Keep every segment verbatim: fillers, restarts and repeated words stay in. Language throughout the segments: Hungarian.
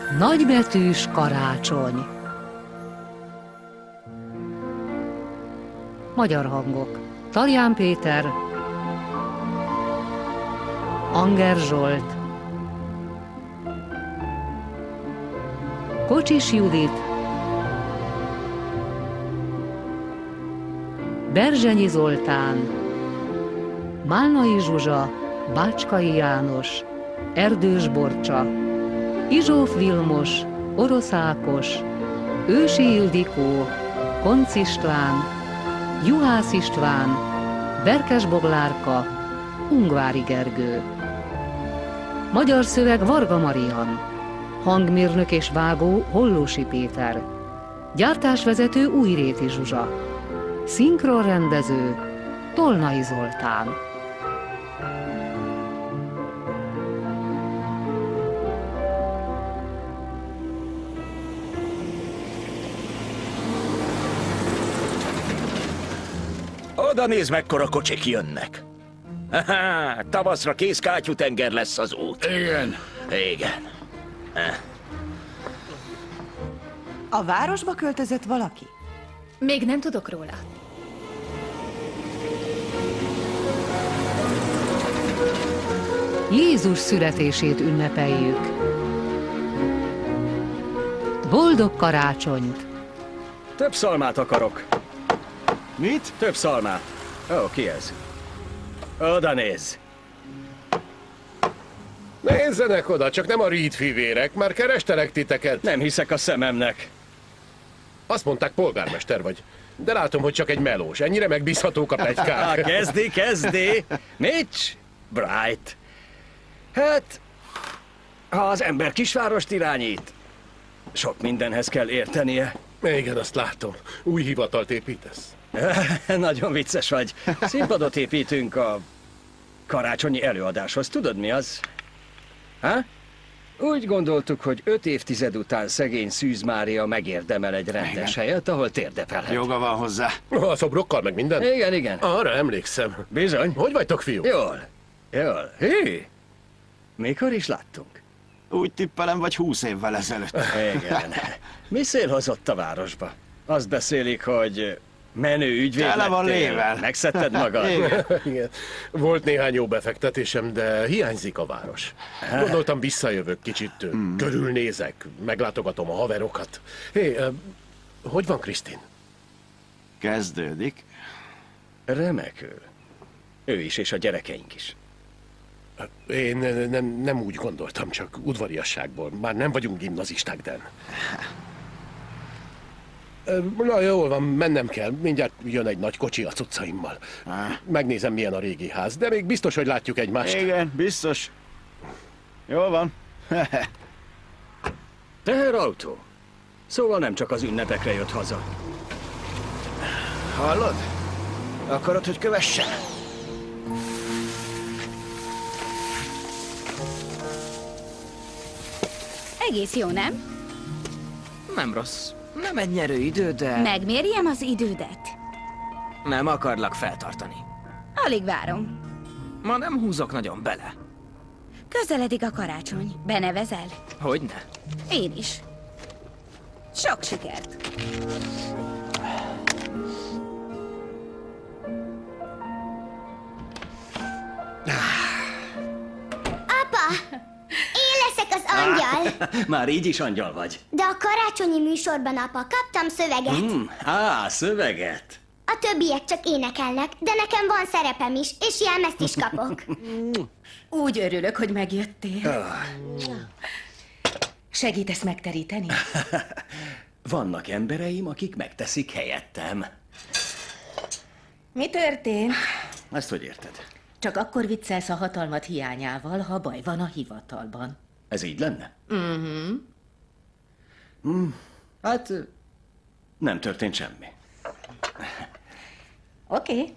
Nagybetűs karácsony. Magyar hangok: Tarján Péter, Anger Zsolt, Kocsis Judit, Berzsenyi Zoltán, Málnai Zsuzsa, Bácskai János, Erdős Borcsa, Izsóf Vilmos, Orosz Ákos, Ősi Ildikó, Koncz István, Juhász István, Berkes Boglárka, Ungvári Gergő. Magyar szöveg: Varga Marian. Hangmérnök és vágó: Hollósi Péter. Gyártásvezető: Újréti Zsuzsa. Szinkronrendező: Tolnai Zoltán. Oda nézd, mekkora kocsik jönnek. Haha, tavaszra kész kátyútenger lesz az út. Igen. Igen. A városba költözött valaki? Még nem tudok róla. Jézus születését ünnepeljük. Boldog karácsonyt! Több szalmát akarok. Mit? Több szalmát. Ó, ki ez? Oda nézz. Nézzenek oda, csak nem a Reed fivérek, már kerestelek titeket. Nem hiszek a szememnek. Azt mondták, polgármester vagy. De látom, hogy csak egy melós. Ennyire megbízhatók a pletykák. Kezdi, kezdi. Mitch? Bright. Hát, ha az ember kisvárost irányít, sok mindenhez kell értenie. Igen, azt látom. Új hivatalt építesz. Nagyon vicces vagy. Színpadot építünk a karácsonyi előadáshoz. Tudod, mi az? Ha? Úgy gondoltuk, hogy öt évtized után szegény Szűz Mária megérdemel egy rendes Igen. helyet, ahol térdepelhet. Joga van hozzá. A szobrokkal meg minden? Igen, igen. Arra emlékszem. Bizony. Hogy vagytok, fiúk? Jól. Jól. Hű. Mikor is láttunk? Úgy tippelem, vagy húsz évvel ezelőtt. Igen. Mi szél hozott a városba? Azt beszélik, hogy menő ügyvéd Tele van lettél. lével. Megszedted magad? Igen. Igen. Volt néhány jó befektetésem, de hiányzik a város. Gondoltam, visszajövök kicsit, hmm. körülnézek, meglátogatom a haverokat. Hé, uh, hogy van Krisztin? Kezdődik. Remekül. Ő is, és a gyerekeink is. Én nem, nem úgy gondoltam, csak udvariasságból. Már nem vagyunk gimnazisták, Den. Na, jól van, mennem kell. Mindjárt jön egy nagy kocsi a cuccaimmal. Megnézem, milyen a régi ház, de még biztos, hogy látjuk egymást. Igen, biztos. Jól van. Teherautó. Szóval nem csak az ünnepekre jött haza. Hallod? Akarod, hogy kövessen? Egész jó, nem? Nem rossz. Nem egy nyerő idő, de Megmérjem az idődet. nem akarlak feltartani. Alig várom. Ma nem húzok nagyon bele. Közeledik a karácsony. Benevezel? Hogyne? Én is. Sok sikert! Apa! Én leszek az angyal! Már így is angyal vagy. De a karácsonyi műsorban, apa, kaptam szöveget. Hmm. Á, szöveget. A többiek csak énekelnek, de nekem van szerepem is, és jelmezt is kapok. Úgy örülök, hogy megjöttél. Ah. Segítesz megteríteni? Vannak embereim, akik megteszik helyettem. Mi történt? Ezt hogy érted? Csak akkor viccelsz a hatalmat hiányával, ha baj van a hivatalban. Ez így lenne? Mhm. Mm, hát nem történt semmi. Oké. Okay.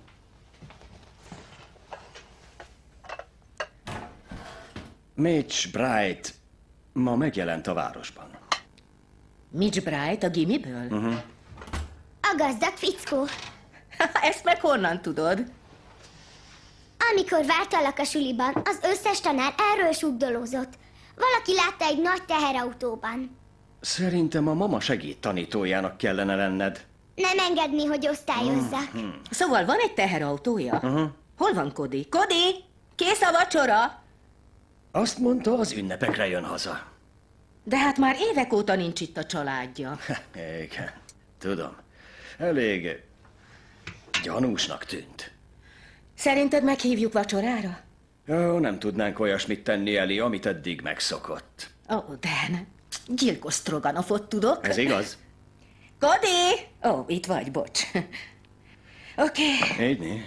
Mitch Bright ma megjelent a városban. Mitch Bright a gimiből? Uh-huh. A gazdag fickó. Ezt meg honnan tudod? Amikor vártalak a suliban, az összes tanár erről suddolózott. Valaki látta egy nagy teherautóban. Szerintem a mama segédtanítójának kellene lenned. Nem engedni, hogy osztályozza. Mm-hmm. Szóval van egy teherautója? Uh-huh. Hol van Cody? Cody! Kész a vacsora? Azt mondta, az ünnepekre jön haza. De hát már évek óta nincs itt a családja. Igen, tudom. Elég gyanúsnak tűnt. Szerinted meghívjuk vacsorára? Ó, nem tudnánk olyasmit tenni, Eli, amit eddig megszokott. Ó, oh, Dan, gyilkos stroganofot tudok. Ez igaz? Cody! Ó, oh, itt vagy, bocs. Oké. Okay. Így mi?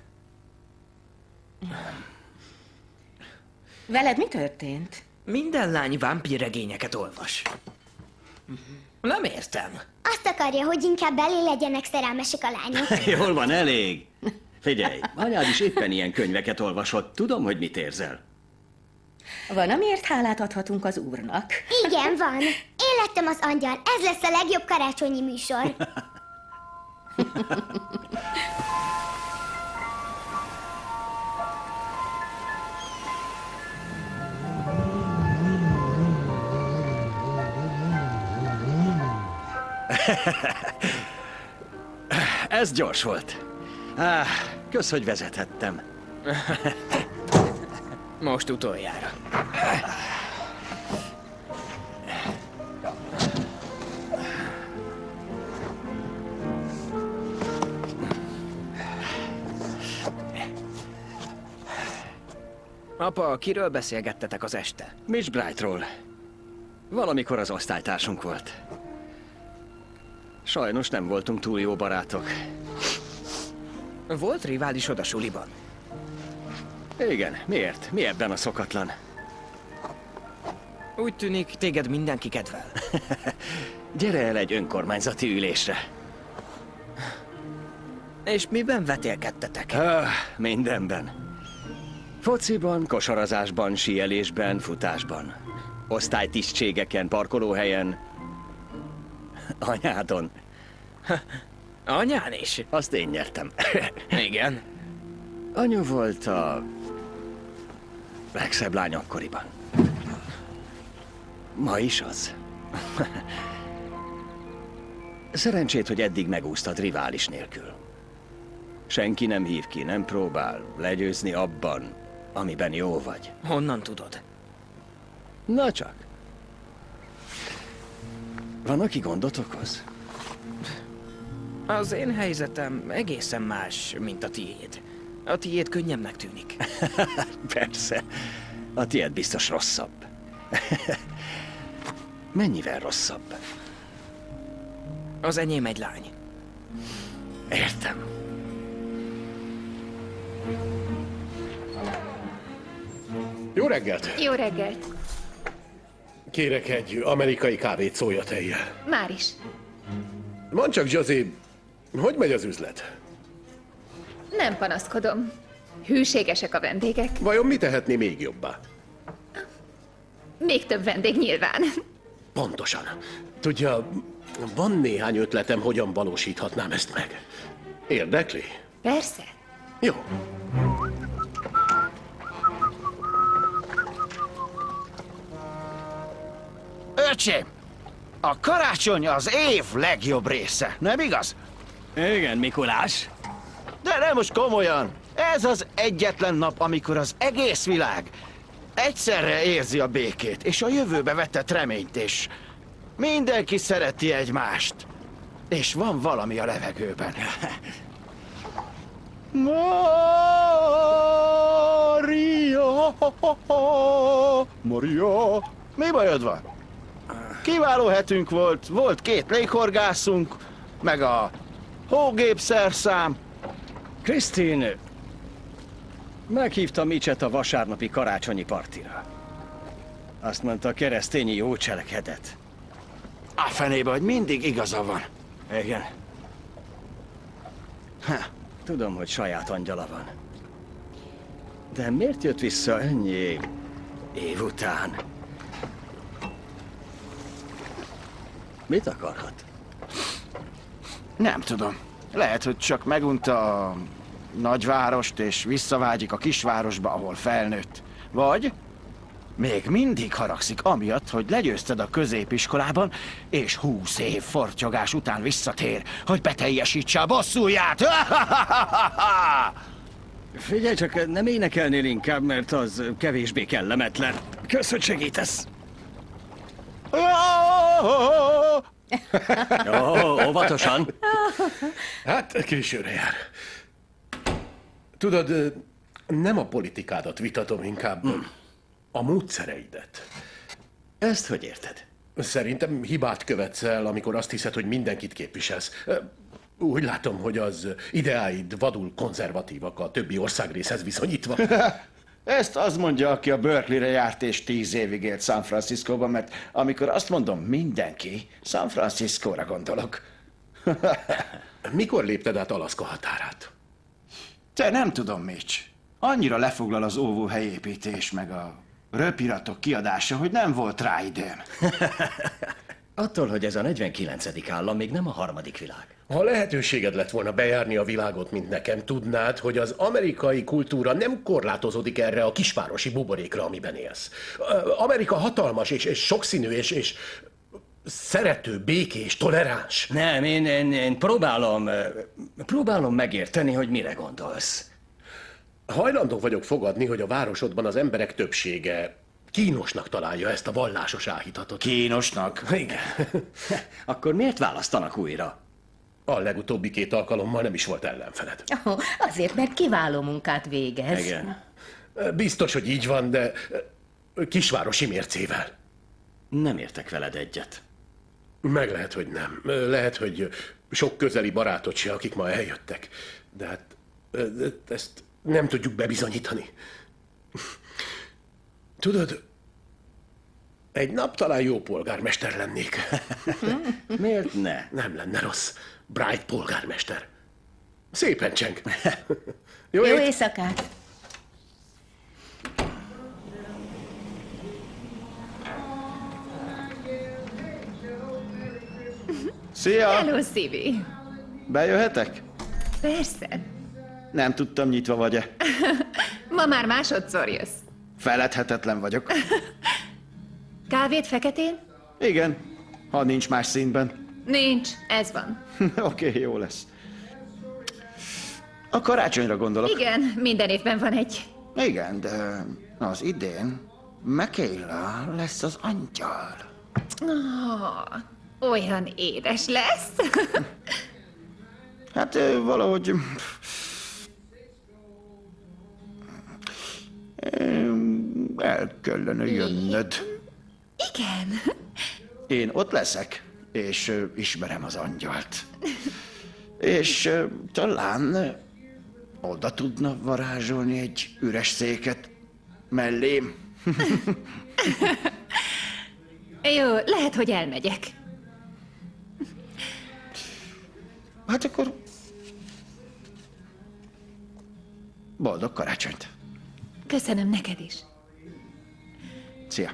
Veled mi történt? Minden lány vámpírregényeket olvas. Nem értem. Azt akarja, hogy inkább belé legyenek szerelmesek a lányok. Jól van, elég. Figyelj, anyád is éppen ilyen könyveket olvasott. Tudom, hogy mit érzel. Van, amiért hálát adhatunk az úrnak. Igen, van. Én lettem az angyal. Ez lesz a legjobb karácsonyi műsor. Ez gyors volt. Ah, kösz, hogy vezethettem. Most utoljára. Apa, kiről beszélgettetek az este? Mitch Brightról. Valamikor az osztálytársunk volt. Sajnos nem voltunk túl jó barátok. Volt riválisod a suliban? Igen, miért? Mi ebben a szokatlan? Úgy tűnik, téged mindenki kedvel. Gyere el egy önkormányzati ülésre. És miben vetélkedtetek? Ah, mindenben. Fociban, kosarazásban, síelésben, futásban. Osztálytisztségeken, parkolóhelyen. Anyádon. Anyán is? Azt én nyertem. Igen. Anyu volt a legszebb lány akkoriban. Ma is az. Szerencsét, hogy eddig megúsztad rivális nélkül. Senki nem hív ki, nem próbál legyőzni abban, amiben jó vagy. Honnan tudod? Na csak. Van, aki gondot okoz? Az én helyzetem egészen más, mint a tiéd. A tiéd könnyebbnek tűnik. Persze. A tiéd biztos rosszabb. Mennyivel rosszabb? Az enyém egy lány. Értem. Jó reggelt! Jó reggelt! Kérek egy amerikai kávét szója tejjel. Már is. Mondd csak, Josie, hogy megy az üzlet? Nem panaszkodom. Hűségesek a vendégek. Vajon mi tehetné még jobbá? Még több vendég nyilván. Pontosan. Tudja, van néhány ötletem, hogyan valósíthatnám ezt meg. Érdekli? Persze. Jó. Öcsém, a karácsony az év legjobb része, nem igaz? Igen, Mikulás. De nem most komolyan. Ez az egyetlen nap, amikor az egész világ egyszerre érzi a békét, és a jövőbe vetett reményt, és mindenki szereti egymást. És van valami a levegőben. Maria! Maria! Mi bajod van? Kiváló hetünk volt, volt két léghorgászunk, meg a hógépszerszám. Krisztin meghívta Mitchet a vasárnapi karácsonyi partira. Azt mondta, a keresztényi jó cselekedet. A fenébe, hogy mindig igaza van. Igen. Ha, tudom, hogy saját angyala van. De miért jött vissza ennyi év után? Mit akarhat? Nem tudom. Lehet, hogy csak megunta a nagyvárost, és visszavágyik a kisvárosba, ahol felnőtt. Vagy Még mindig haragszik amiatt, hogy legyőzted a középiskolában, és húsz év fortyogás után visszatér, hogy beteljesítse a bosszúját. Figyelj csak, nem énekelnél inkább, mert az kevésbé kellemetlen. Kösz, hogy segítesz. Ó, óvatosan. Hát, későre jár. Tudod, nem a politikádat vitatom, inkább hmm. a módszereidet. Ezt hogy érted? Szerintem hibát követsz el, amikor azt hiszed, hogy mindenkit képviselsz. Úgy látom, hogy az ideáid vadul konzervatívak a többi országrészhez viszonyítva. Ezt az mondja, aki a Berkeley-re járt és tíz évig élt San Franciscóban, mert amikor azt mondom mindenki, San Franciscóra gondolok. Mikor lépted át Alaszka határát? Te nem tudom, Mitch. Annyira lefoglal az óvóhelyépítés meg a röpiratok kiadása, hogy nem volt rá időm. Attól, hogy ez a negyvenkilencedik állam, még nem a harmadik világ. Ha lehetőséged lett volna bejárni a világot, mint nekem, tudnád, hogy az amerikai kultúra nem korlátozódik erre a kisvárosi buborékra, amiben élsz. Amerika hatalmas és, és sokszínű és, és szerető, békés, toleráns. Nem, én, én, én próbálom, próbálom megérteni, hogy mire gondolsz. Hajlandó vagyok fogadni, hogy a városodban az emberek többsége kínosnak találja ezt a vallásos áhítatot. Kínosnak? Igen. Akkor miért választanak újra? A legutóbbi két alkalommal nem is volt ellenfeled. Oh, azért, mert kiváló munkát végez. Igen. Biztos, hogy így van, de kisvárosi mércével. Nem értek veled egyet. Meg lehet, hogy nem. Lehet, hogy sok közeli barátod se, akik ma eljöttek. De hát ezt nem tudjuk bebizonyítani. Tudod, egy nap talán jó polgármester lennék. Miért ne? Nem lenne rossz. Bright polgármester. Szépen cseng. Jó, jó éjszakát! Szia! Hello, Szívi! Bejöhetek? Persze. Nem tudtam, nyitva vagy-e. Ma már másodszor jössz. Feledhetetlen vagyok. Kávét feketén? Igen, ha nincs más színben. Nincs, ez van. Oké, okay, jó lesz. A karácsonyra gondolok. Igen, minden évben van egy. Igen, de az idén Michaela lesz az angyal. Oh, olyan édes lesz. Hát valahogy... El kellene jönnöd. Igen. Én ott leszek, és ismerem az angyalt. És talán oda tudna varázsolni egy üres széket mellém. Jó, lehet, hogy elmegyek. Hát akkor... boldog karácsonyt. Köszönöm neked is. Szia.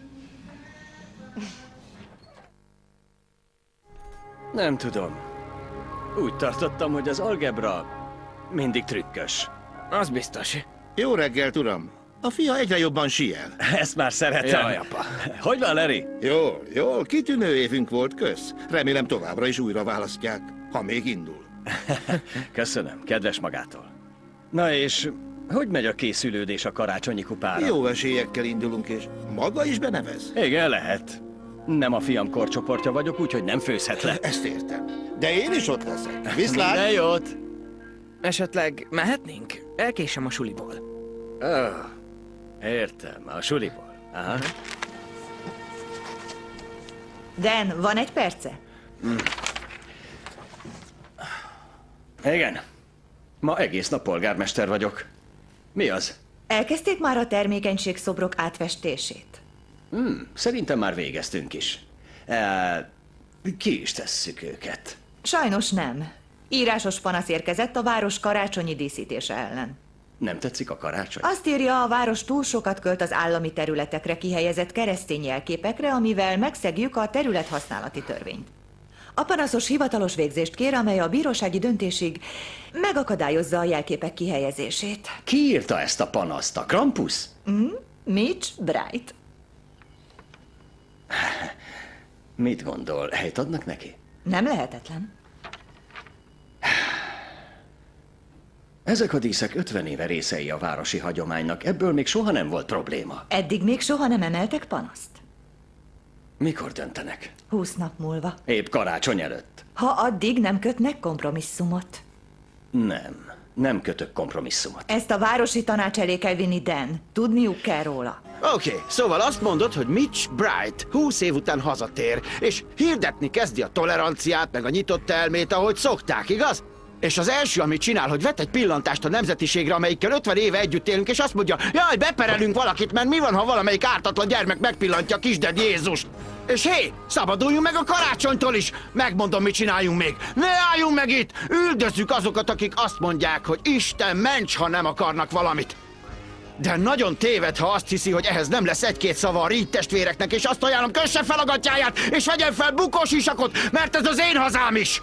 Nem tudom. Úgy tartottam, hogy az algebra mindig trükkös. Az biztos. Jó reggelt, uram! A fia egyre jobban siel. Ezt már szeretem. Jaj, apa. Hogy van, Larry? Jól, jól, kitűnő évünk volt, kösz. Remélem továbbra is újra választják, ha még indul. Köszönöm, kedves magától. Na és hogy megy a készülődés a karácsonyi kupára? Jó esélyekkel indulunk, és maga is benevez? Igen, lehet. Nem a fiam korcsoportja vagyok, úgyhogy nem főzhet le. Ezt értem. De én is ott leszek. Viszlát! Minden jót! Esetleg mehetnénk? Elkésem a suliból. Oh, értem, a suliból. Aha. Dan, van egy perce? Mm. Igen. Ma egész nap polgármester vagyok. Mi az? Elkezdték már a termékenység-szobrok átfestését? Hmm, szerintem már végeztünk is. E, ki is tesszük őket? Sajnos nem. Írásos panasz érkezett a város karácsonyi díszítése ellen. Nem tetszik a karácsony? Azt írja, a város túl sokat költ az állami területekre kihelyezett keresztény jelképekre, amivel megszegjük a területhasználati törvényt. A panaszos hivatalos végzést kér, amely a bírósági döntésig megakadályozza a jelképek kihelyezését. Ki írta ezt a panaszt? A Krampus? Mm, Mitch Bright. Mit gondol, helyt adnak neki? Nem lehetetlen. Ezek a díszek ötven éve részei a városi hagyománynak, ebből még soha nem volt probléma. Eddig még soha nem emeltek panaszt. Mikor döntenek? Húsz nap múlva. Épp karácsony előtt. Ha addig nem kötnek kompromisszumot. Nem, nem kötök kompromisszumot. Ezt a városi tanács elé kell vinni, Dan. Tudniuk kell róla. Oké, okay, szóval azt mondod, hogy Mitch Bright húsz év után hazatér, és hirdetni kezdi a toleranciát, meg a nyitott elmét, ahogy szokták, igaz? És az első, amit csinál, hogy vet egy pillantást a nemzetiségre, amelyikkel ötven éve együtt élünk, és azt mondja, jaj, beperelünk valakit, mert mi van, ha valamelyik ártatlan gyermek megpillantja a kisded Jézust? És hé, szabaduljunk meg a karácsonytól is! Megmondom, mit csináljunk még. Ne álljunk meg itt! Üldözzük azokat, akik azt mondják, hogy Isten ments, ha nem akarnak valamit. De nagyon téved, ha azt hiszi, hogy ehhez nem lesz egy-két szava a Reed testvéreknek, és azt ajánlom, kösse fel a gatyáját, és vegyen fel bukós isakot, mert ez az én hazám is!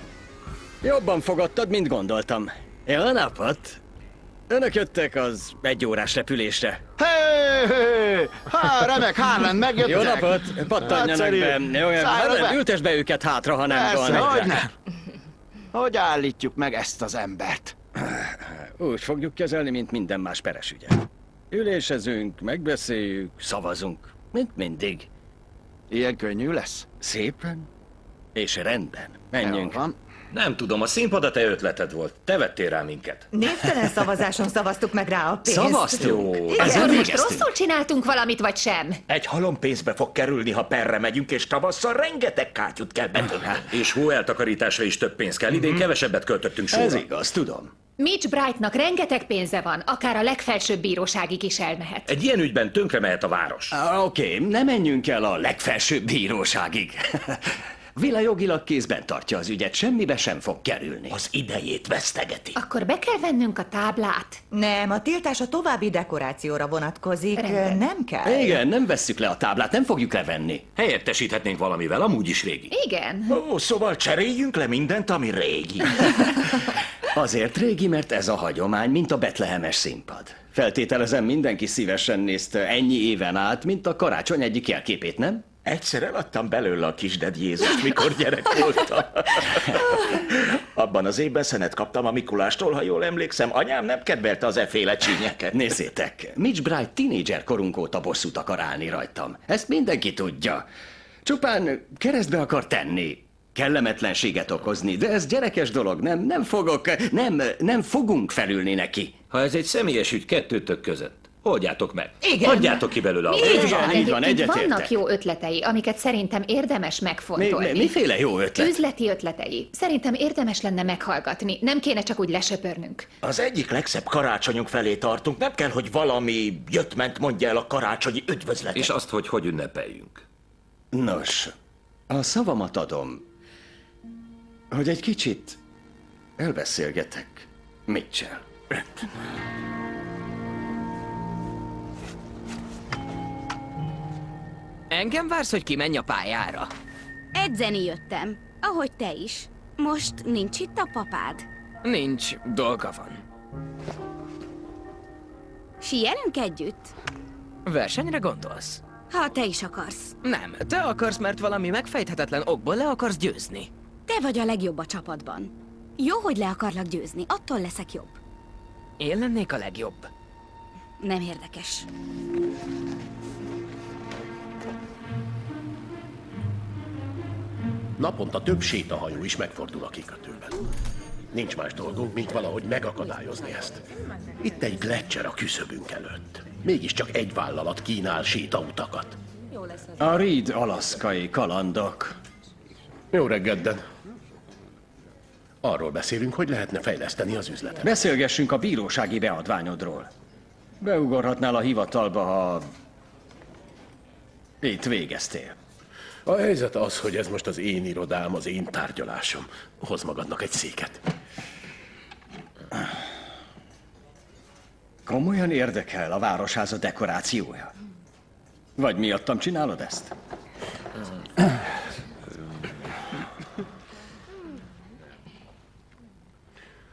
Jobban fogadtad, mint gondoltam. Jó napot! Önök jöttek az egyórás repülésre. Hé, hé, há, remek, Harlan, megjöttek. Jó napot! Pattanjanak be. Jó, hát, ültesd be őket hátra, ha nem Persze, van. hogy nem. Hogy állítjuk meg ezt az embert? Úgy fogjuk kezelni, mint minden más peres ügyet. Ülésezünk, megbeszéljük, szavazunk. Mint mindig. Ilyen könnyű lesz? Szépen és rendben. Menjünk. Van. Nem tudom, a színpad a te ötleted volt. Te vettél rá minket. Névtelen szavazáson szavaztuk meg rá a pénzt. Szavaztunk? Igen, most rosszul csináltunk valamit, vagy sem? Egy halom pénzbe fog kerülni, ha perre megyünk, és tavasszal rengeteg kátyút kell betölteni. És hó eltakarításra is több pénz kell. Idén kevesebbet költöttünk sorra. Ez igaz, tudom. Mitch Brightnak rengeteg pénze van, akár a legfelsőbb bíróságig is elmehet. Egy ilyen ügyben tönkre mehet a város. Ah, Oké, okay, ne menjünk el a legfelsőbb bíróságig. Vila jogilag kézben tartja az ügyet, semmibe sem fog kerülni. Az idejét vesztegeti. Akkor be kell vennünk a táblát. Nem, a tiltás a további dekorációra vonatkozik. Rendben. Nem kell. Igen, nem vesszük le a táblát, nem fogjuk levenni. Helyettesíthetnénk valamivel, amúgy is régi. Igen. Ó, szóval cseréljünk le mindent, ami régi. Azért régi, mert ez a hagyomány, mint a betlehemes színpad. Feltételezem, mindenki szívesen nézte ennyi éven át, mint a karácsony egyik jelképét, nem? Egyszer eladtam belőle a kisded Jézust, mikor gyerek voltam. Abban az évben szenet kaptam a Mikulástól, ha jól emlékszem. Anyám nem kedvelte az efféle csínyeket. Nézzétek, Mitch Bright tínédzser korunk óta bosszút akar állni rajtam. Ezt mindenki tudja. Csupán keresztbe akar tenni. Kellemetlenséget okozni, de ez gyerekes dolog, nem, nem fogok, nem, nem fogunk felülni neki. Ha ez egy személyes ügy kettőtök között, oldjátok meg. Igen. Hagyjátok ki belőle a Igen, Így van, így van, egyébként egyetértek. vannak jó ötletei, amiket szerintem érdemes megfontolni. Mi, mi, miféle jó ötlet? Üzleti ötletei. Szerintem érdemes lenne meghallgatni. Nem kéne csak úgy lesöpörnünk. Az egyik legszebb karácsonyunk felé tartunk. Nem kell, hogy valami jött-ment mondja el a karácsonyi üdvözletet. És azt, hogy hogy ünnepeljünk. Nos, a szavamat adom, hogy egy kicsit elbeszélgetek Mitchell. Engem vársz, hogy kimenj a pályára? Edzeni jöttem, ahogy te is. Most nincs itt a papád? Nincs, dolga van. Sielünk együtt? Versenyre gondolsz? Ha te is akarsz. Nem, te akarsz, mert valami megfejthetetlen okból le akarsz győzni. Te vagy a legjobb a csapatban. Jó, hogy le akarlak győzni, attól leszek jobb. Én lennék a legjobb. Nem érdekes. Naponta több sétahajó is megfordul a kikötőben. Nincs más dolgunk, mint valahogy megakadályozni ezt. Itt egy gletszer a küszöbünk előtt. Mégiscsak egy vállalat kínál sétautakat. A Reed alaszkai kalandok. Jó reggelt, Dan. Arról beszélünk, hogy lehetne fejleszteni az üzletet. Beszélgessünk a bírósági beadványodról. Beugorhatnál a hivatalba, ha itt végeztél. A helyzet az, hogy ez most az én irodám, az én tárgyalásom. Hoz magadnak egy széket. Komolyan érdekel a városháza dekorációja? Vagy miattam csinálod ezt?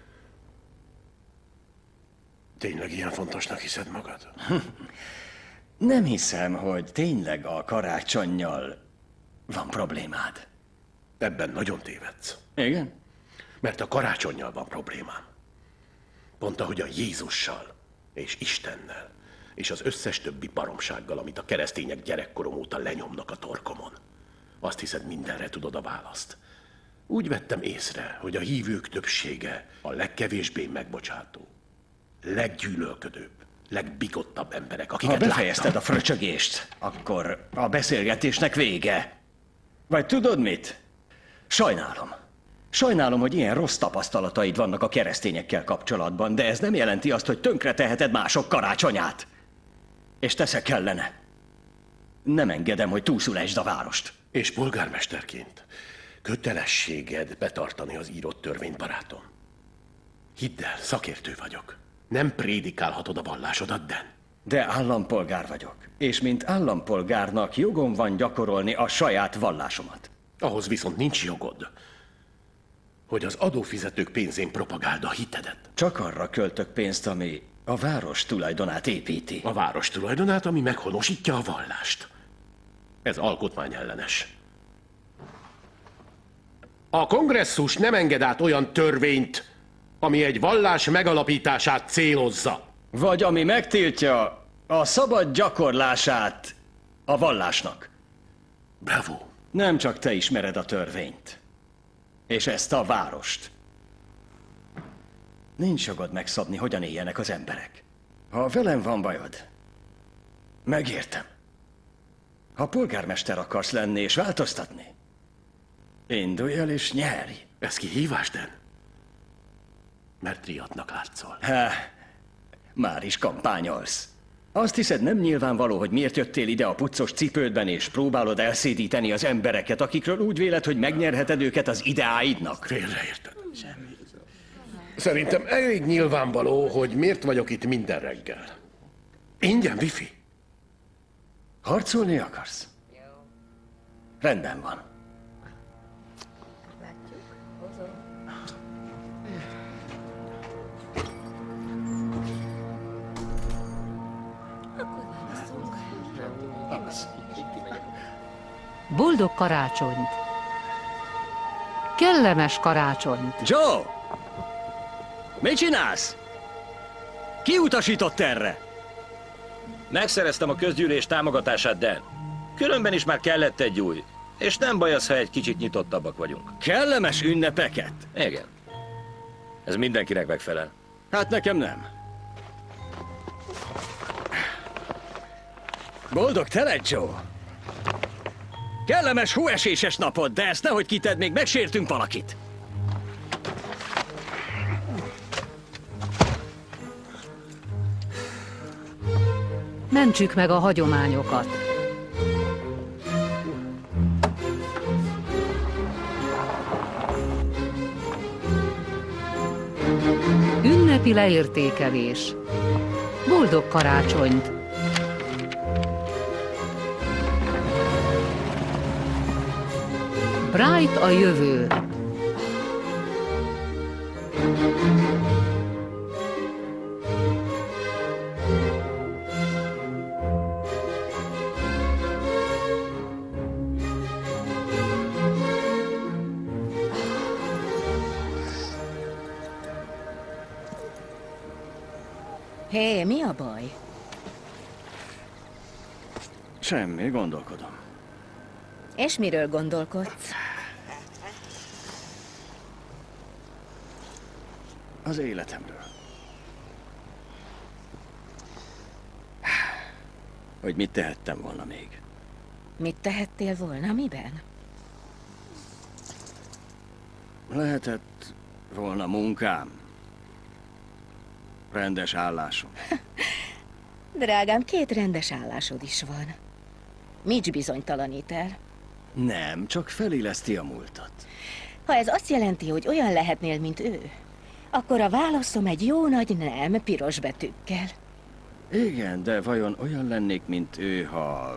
Tényleg ilyen fontosnak hiszed magad? Nem hiszem, hogy tényleg a karácsonnyal van problémád. Ebben nagyon tévedsz. Igen? Mert a karácsonnyal van problémám. Pont ahogy a Jézussal és Istennel, és az összes többi baromsággal, amit a keresztények gyerekkorom óta lenyomnak a torkomon. Azt hiszed, mindenre tudod a választ. Úgy vettem észre, hogy a hívők többsége a legkevésbé megbocsátó, leggyűlölködőbb, legbigottabb emberek, akiket Ha befejezted láttam. a fröcsögést, akkor a beszélgetésnek vége. Vagy tudod mit? Sajnálom. Sajnálom, hogy ilyen rossz tapasztalataid vannak a keresztényekkel kapcsolatban, de ez nem jelenti azt, hogy tönkreteheted mások karácsonyát. És teszek kellene. Nem engedem, hogy túlszulesd a várost. És polgármesterként kötelességed betartani az írott törvényt, barátom. Hidd el, szakértő vagyok. Nem prédikálhatod a vallásodat, Dan. De állampolgár vagyok, és mint állampolgárnak jogom van gyakorolni a saját vallásomat. Ahhoz viszont nincs jogod, hogy az adófizetők pénzén propagáld a hitedet. Csak arra költök pénzt, ami a város tulajdonát építi. A város tulajdonát, ami meghonosítja a vallást. Ez alkotmányellenes. A kongresszus nem enged át olyan törvényt, ami egy vallás megalapítását célozza. Vagy ami megtiltja a szabad gyakorlását a vallásnak. Bravo. Nem csak te ismered a törvényt. És ezt a várost. Nincs jogod megszabni, hogyan éljenek az emberek. Ha velem van bajod, megértem. Ha polgármester akarsz lenni és változtatni, indulj el és nyerj. Ez kihívás, Dan? Mert riadnak látszol. Há, már is kampányolsz. Azt hiszed, nem nyilvánvaló, hogy miért jöttél ide a puccos cipődben, és próbálod elszédíteni az embereket, akikről úgy véled, hogy megnyerheted őket az ideáidnak? Félreérted. Semmi. Szerintem elég nyilvánvaló, hogy miért vagyok itt minden reggel. Ingyen wifi. Harcolni akarsz? Rendben van. Boldog karácsonyt! Kellemes karácsonyt! Joe! Mit csinálsz? Ki utasított erre? Megszereztem a közgyűlés támogatását, Dan. Különben is már kellett egy új. És nem baj az, ha egy kicsit nyitottabbak vagyunk. Kellemes ünnepeket? Igen. Ez mindenkinek megfelel. Hát nekem nem. Boldog tele, Joe! Kellemes hóeséses napod, de ezt nehogy kitedd, még megsértünk valakit. Mentsük meg a hagyományokat. Ünnepi leértékelés. Boldog karácsonyt! Bright a jövő. Hé, hey, mi a baj? Semmi, gondolkodom. És miről gondolkodsz? Az életemről. Hogy mit tehettem volna még? Mit tehettél volna, miben? Lehetett volna munkám. Rendes állásom. Drágám, két rendes állásod is van. Mitch bizonytalanít el. Nem, csak feléleszti a múltat. Ha ez azt jelenti, hogy olyan lehetnél, mint ő, akkor a válaszom egy jó nagy nem piros betűkkel. Igen, de vajon olyan lennék, mint ő, ha...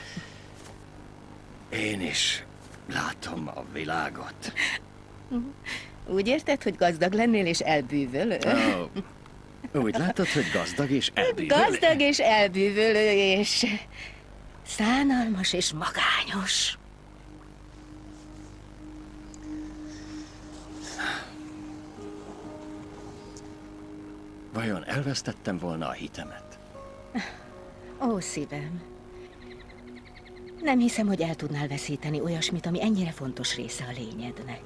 Én is látom a világot. Úgy érted, hogy gazdag lennél és elbűvölő? Oh. Úgy látod, hogy gazdag és elbűvölő. Gazdag és elbűvölő, és szánalmas és magányos. Vajon elvesztettem volna a hitemet? Ó, szívem. Nem hiszem, hogy el tudnál veszíteni olyasmit, ami ennyire fontos része a lényednek.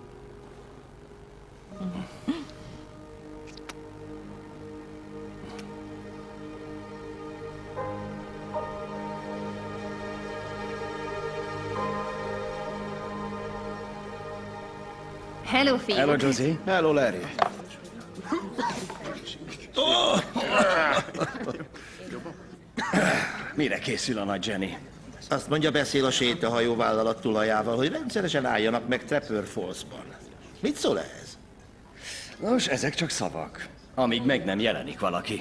Hello, fiúk! Hello, Josie. Hello, Larry. Oh! Mire készül a nagy Jenny? Azt mondja, beszél a sétahajó vállalat tulajával, hogy rendszeresen álljanak meg Trapper Falls-ban. Mit szól ez? Nos, ezek csak szavak, amíg meg nem jelenik valaki.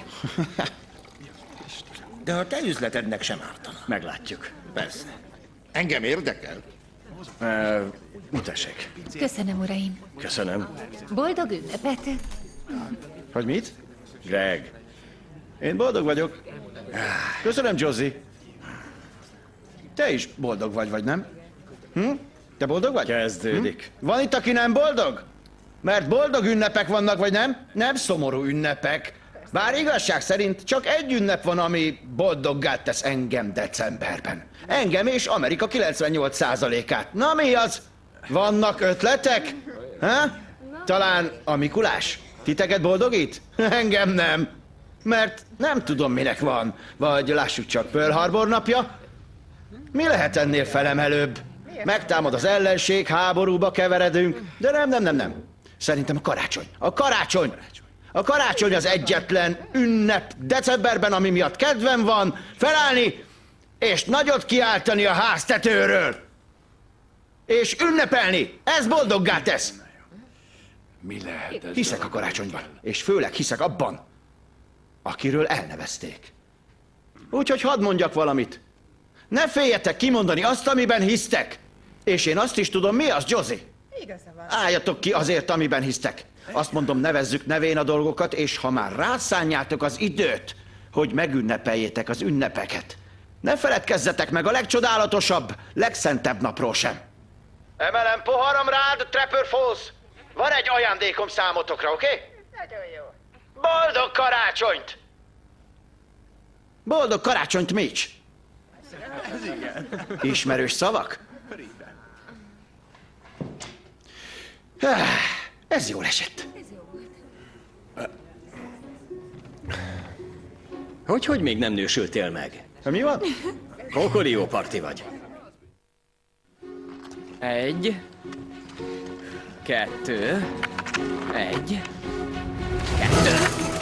De a te üzletednek sem ártana. Meglátjuk. Persze. Engem érdekel. Uh, tessék. Köszönöm, uraim. Köszönöm. Boldog ünnepet. Hogy mit? Greg. Én boldog vagyok. Köszönöm, Josie. Te is boldog vagy, vagy nem? Hm? Te boldog vagy? Kezdődik. Hm? Van itt, aki nem boldog? Mert boldog ünnepek vannak, vagy nem? Nem szomorú ünnepek. Bár igazság szerint csak egy ünnep van, ami boldoggá tesz engem decemberben. Engem és Amerika kilencvennyolc százalékát. Na mi az? Vannak ötletek? Ha? Talán a Mikulás? Titeket boldogít? Engem nem. Mert nem tudom, minek van. Vagy lássuk csak, Pearl Harbor napja? Mi lehet ennél felemelőbb? Megtámad az ellenség, háborúba keveredünk. De nem, nem, nem, nem. Szerintem a karácsony. A karácsony! A karácsony az egyetlen ünnep decemberben, ami miatt kedvem van felállni, és nagyot kiáltani a háztetőről. És ünnepelni. Ez boldoggá tesz. Mi lehet ez? Hiszek a karácsonyban. És főleg hiszek abban, akiről elnevezték. Úgyhogy hadd mondjak valamit. Ne féljetek kimondani azt, amiben hisztek. És én azt is tudom, mi az, Josie? Álljatok ki azért, amiben hisztek. Azt mondom, nevezzük nevén a dolgokat, és ha már rászánjátok az időt, hogy megünnepeljétek az ünnepeket, ne feledkezzetek meg a legcsodálatosabb, legszentebb napról sem. Emelem poharam rád, Trapper Falls. Van egy ajándékom számotokra, oké? Okay? Nagyon jó. Boldog karácsonyt! Boldog karácsonyt, Mitch! Ismerős szavak? Ez jól esett. Hogy, hogy még nem nősültél meg? Mi van? Kokorió parti vagy. Egy. Kettő. Egy. Kettő.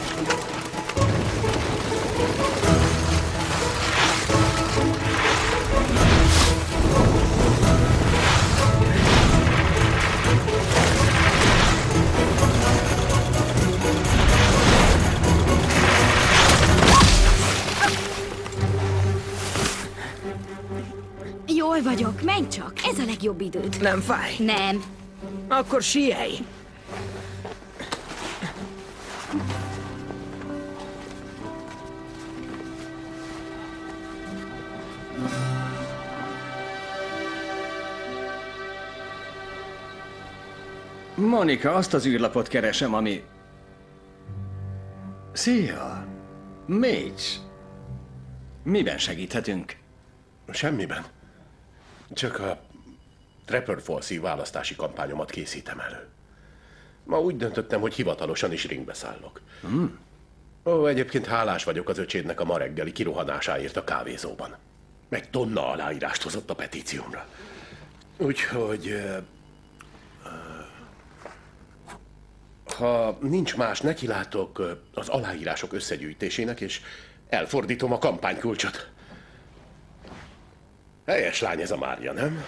Jól vagyok, menj csak, ez a legjobb időd. Nem fáj? Nem. Akkor sielj! Monika, azt az űrlapot keresem, ami... Szia! Mitch! Miben segíthetünk? Semmiben. Csak a Trapper Falls-i választási kampányomat készítem elő. Ma úgy döntöttem, hogy hivatalosan is ringbe szállok. Hmm. Ó, egyébként hálás vagyok az öcsédnek a ma reggeli kirohanásáért a kávézóban. Egy tonna aláírást hozott a petíciómra. Úgyhogy... Uh, uh, ha nincs más, nekilátok uh, az aláírások összegyűjtésének, és elfordítom a kampánykulcsot. Helyes lány ez a Mária, nem?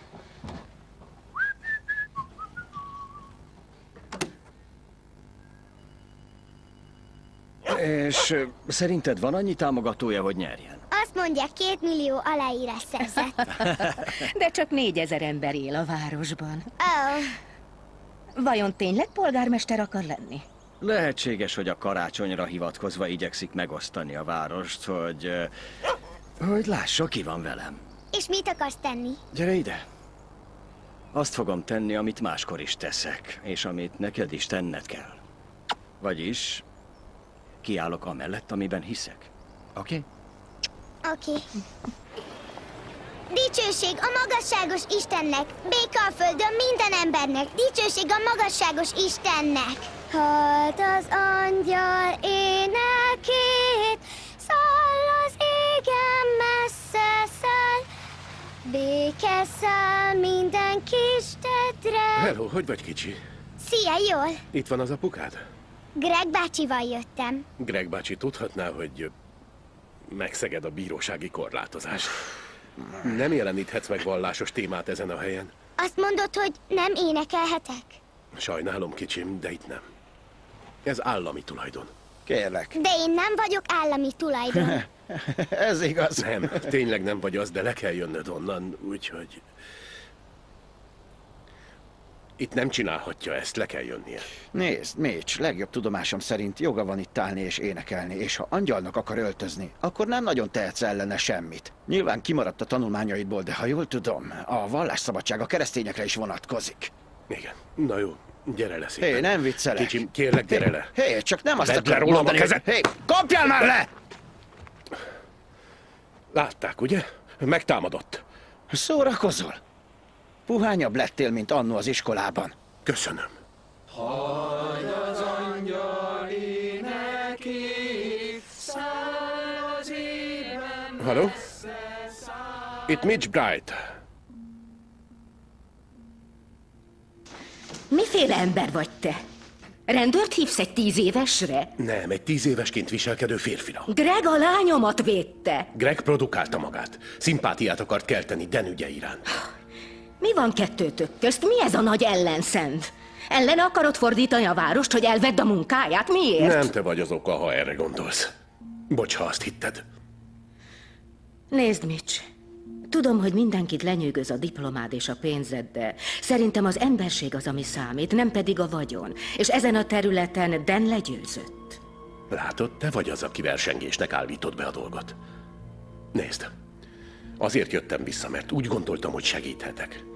És uh, szerinted van annyi támogatója, hogy nyerjen? Azt mondják, két millió aláírás szerzett. De csak négyezer ember él a városban. Oh. Vajon tényleg polgármester akar lenni? Lehetséges, hogy a karácsonyra hivatkozva igyekszik megosztani a várost, hogy... eh, hogy lássa, ki van velem. És mit akarsz tenni? Gyere ide! Azt fogom tenni, amit máskor is teszek, és amit neked is tenned kell. Vagyis kiállok amellett, amiben hiszek. Oké? Okay? Oké. Okay. Dicsőség a magasságos Istennek, béke a földön minden embernek, dicsőség a magasságos Istennek. Hallt az angyal énekét, száll az égen messze száll, béke száll minden kisdedre. Hello, hogy vagy, kicsi? Szia, jól? Itt van az apukád? Greg bácsival jöttem. Greg bácsi tudhatná, hogy megszeged a bírósági korlátozást. Nem jeleníthetsz meg vallásos témát ezen a helyen. Azt mondod, hogy nem énekelhetek? Sajnálom, kicsim, de itt nem. Ez állami tulajdon. Kérlek. De én nem vagyok állami tulajdon. Ez igaz. Nem, tényleg nem vagy az, de le kell jönnöd onnan, úgyhogy... Itt nem csinálhatja ezt, le kell jönnie. Nézd, Mitch, legjobb tudomásom szerint joga van itt állni és énekelni, és ha angyalnak akar öltözni, akkor nem nagyon tehetsz ellene semmit. Nyilván kimaradt a tanulmányaidból, de ha jól tudom, a vallásszabadság a keresztényekre is vonatkozik. Igen, na jó, gyere le szépen. Hé, nem viccelek. Kicsim, kérlek, gyere le. Hé, csak nem azt Vedd le akarom rólam a mondani, kezed. Hé, kapjál már le! Látták, ugye? Megtámadott. Szórakozol? Puhányabb lettél, mint annó az iskolában. Köszönöm. Halld az angyal énekét, száll az éven. Halló? Itt Mitch Bright. Miféle ember vagy te? Rendőrt hívsz egy tíz évesre? Nem, egy tíz évesként viselkedő férfira. Greg a lányomat védte. Greg produkálta magát. Szimpátiát akart kelteni Dan ügye iránt. Mi van kettőtök közt? Mi ez a nagy ellenszent? Ellene akarod fordítani a várost, hogy elvedd a munkáját? Miért? Nem te vagy az oka, ha erre gondolsz. Bocs, ha azt hitted. Nézd, Mitch. Tudom, hogy mindenkit lenyűgöz a diplomád és a pénzed, de szerintem az emberség az, ami számít, nem pedig a vagyon. És ezen a területen Dan legyőzött. Látod, te vagy az, aki versengésnek állítod be a dolgot. Nézd, azért jöttem vissza, mert úgy gondoltam, hogy segíthetek.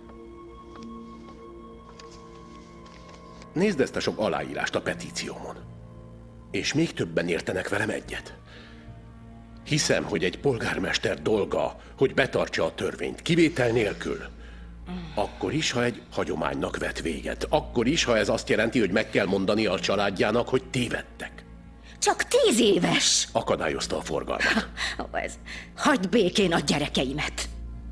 Nézd ezt a sok aláírást a petíciómon. És még többen értenek velem egyet. Hiszem, hogy egy polgármester dolga, hogy betartsa a törvényt, kivétel nélkül. Akkor is, ha egy hagyománynak vet véget. Akkor is, ha ez azt jelenti, hogy meg kell mondani a családjának, hogy tévedtek. Csak tíz éves! Akadályozta a forgalmat. Ó, ez... Hagyd békén a gyerekeimet!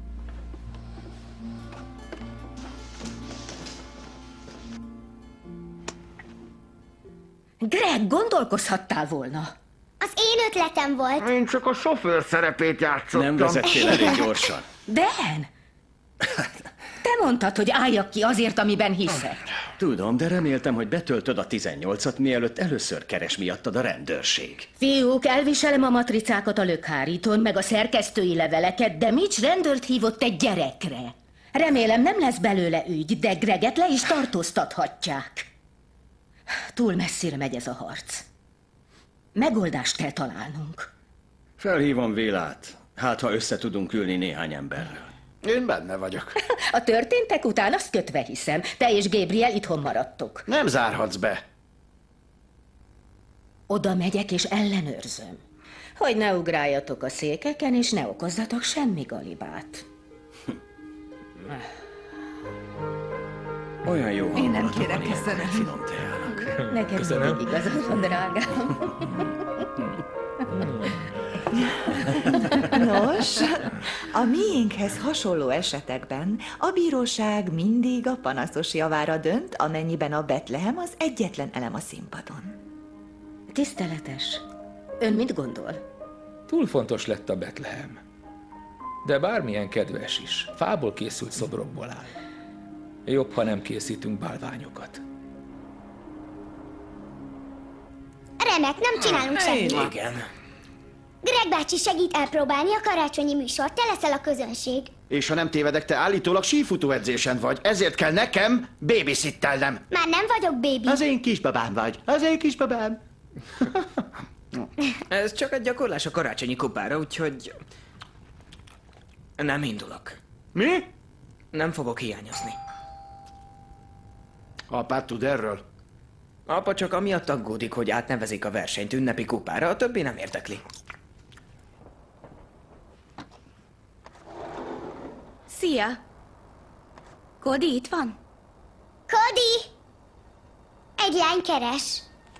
Greg, gondolkozhattál volna. Az én ötletem volt. Én csak a sofőr szerepét játszottam. Nem vezettél elég gyorsan. Dan! Te mondtad, hogy álljak ki azért, amiben hiszek. Tudom, de reméltem, hogy betöltöd a tizennyolcat, mielőtt először keres miattad a rendőrség. Fiúk, elviselem a matricákat a lökhárítón, meg a szerkesztői leveleket, de Mitch rendőrt hívott egy gyerekre. Remélem nem lesz belőle ügy, de Greget le is tartóztathatják. Túl messzire megy ez a harc. Megoldást kell találnunk. Felhívom Vélát. Hát, ha össze tudunk ülni néhány emberrel. Én benne vagyok. A történtek után azt kötve hiszem. Te és Gabriel itthon maradtok. Nem zárhatsz be. Oda megyek és ellenőrzöm. Hogy ne ugráljatok a székeken, és ne okozzatok semmi galibát. Olyan jó. Én nem kérek, köszönöm. Finom teának. Neked mindig igazad van, drágám. Nos, a miénkhez hasonló esetekben a bíróság mindig a panaszos javára dönt, amennyiben a Betlehem az egyetlen elem a színpadon. Tiszteletes. Ön mit gondol? Túl fontos lett a Betlehem. De bármilyen kedves is, fából készült szobrokból áll. Jobb, ha nem készítünk bálványokat. Remek, nem csinálunk semmit. Igen. Greg bácsi segít elpróbálni a karácsonyi műsort, te leszel a közönség. És ha nem tévedek, te állítólag sífutó edzésen vagy, ezért kell nekem babysittelnem. Már nem vagyok bébi. Az én kisbabám vagy, az én kisbabám. Ez csak egy gyakorlás a karácsonyi kupára, úgyhogy... Nem indulok. Mi? Nem fogok hiányozni. Apád tud erről? Apa csak amiatt aggódik, hogy átnevezik a versenyt ünnepi kupára, a többi nem érdekli. Szia! Cody itt van? Cody! Egy lány keres.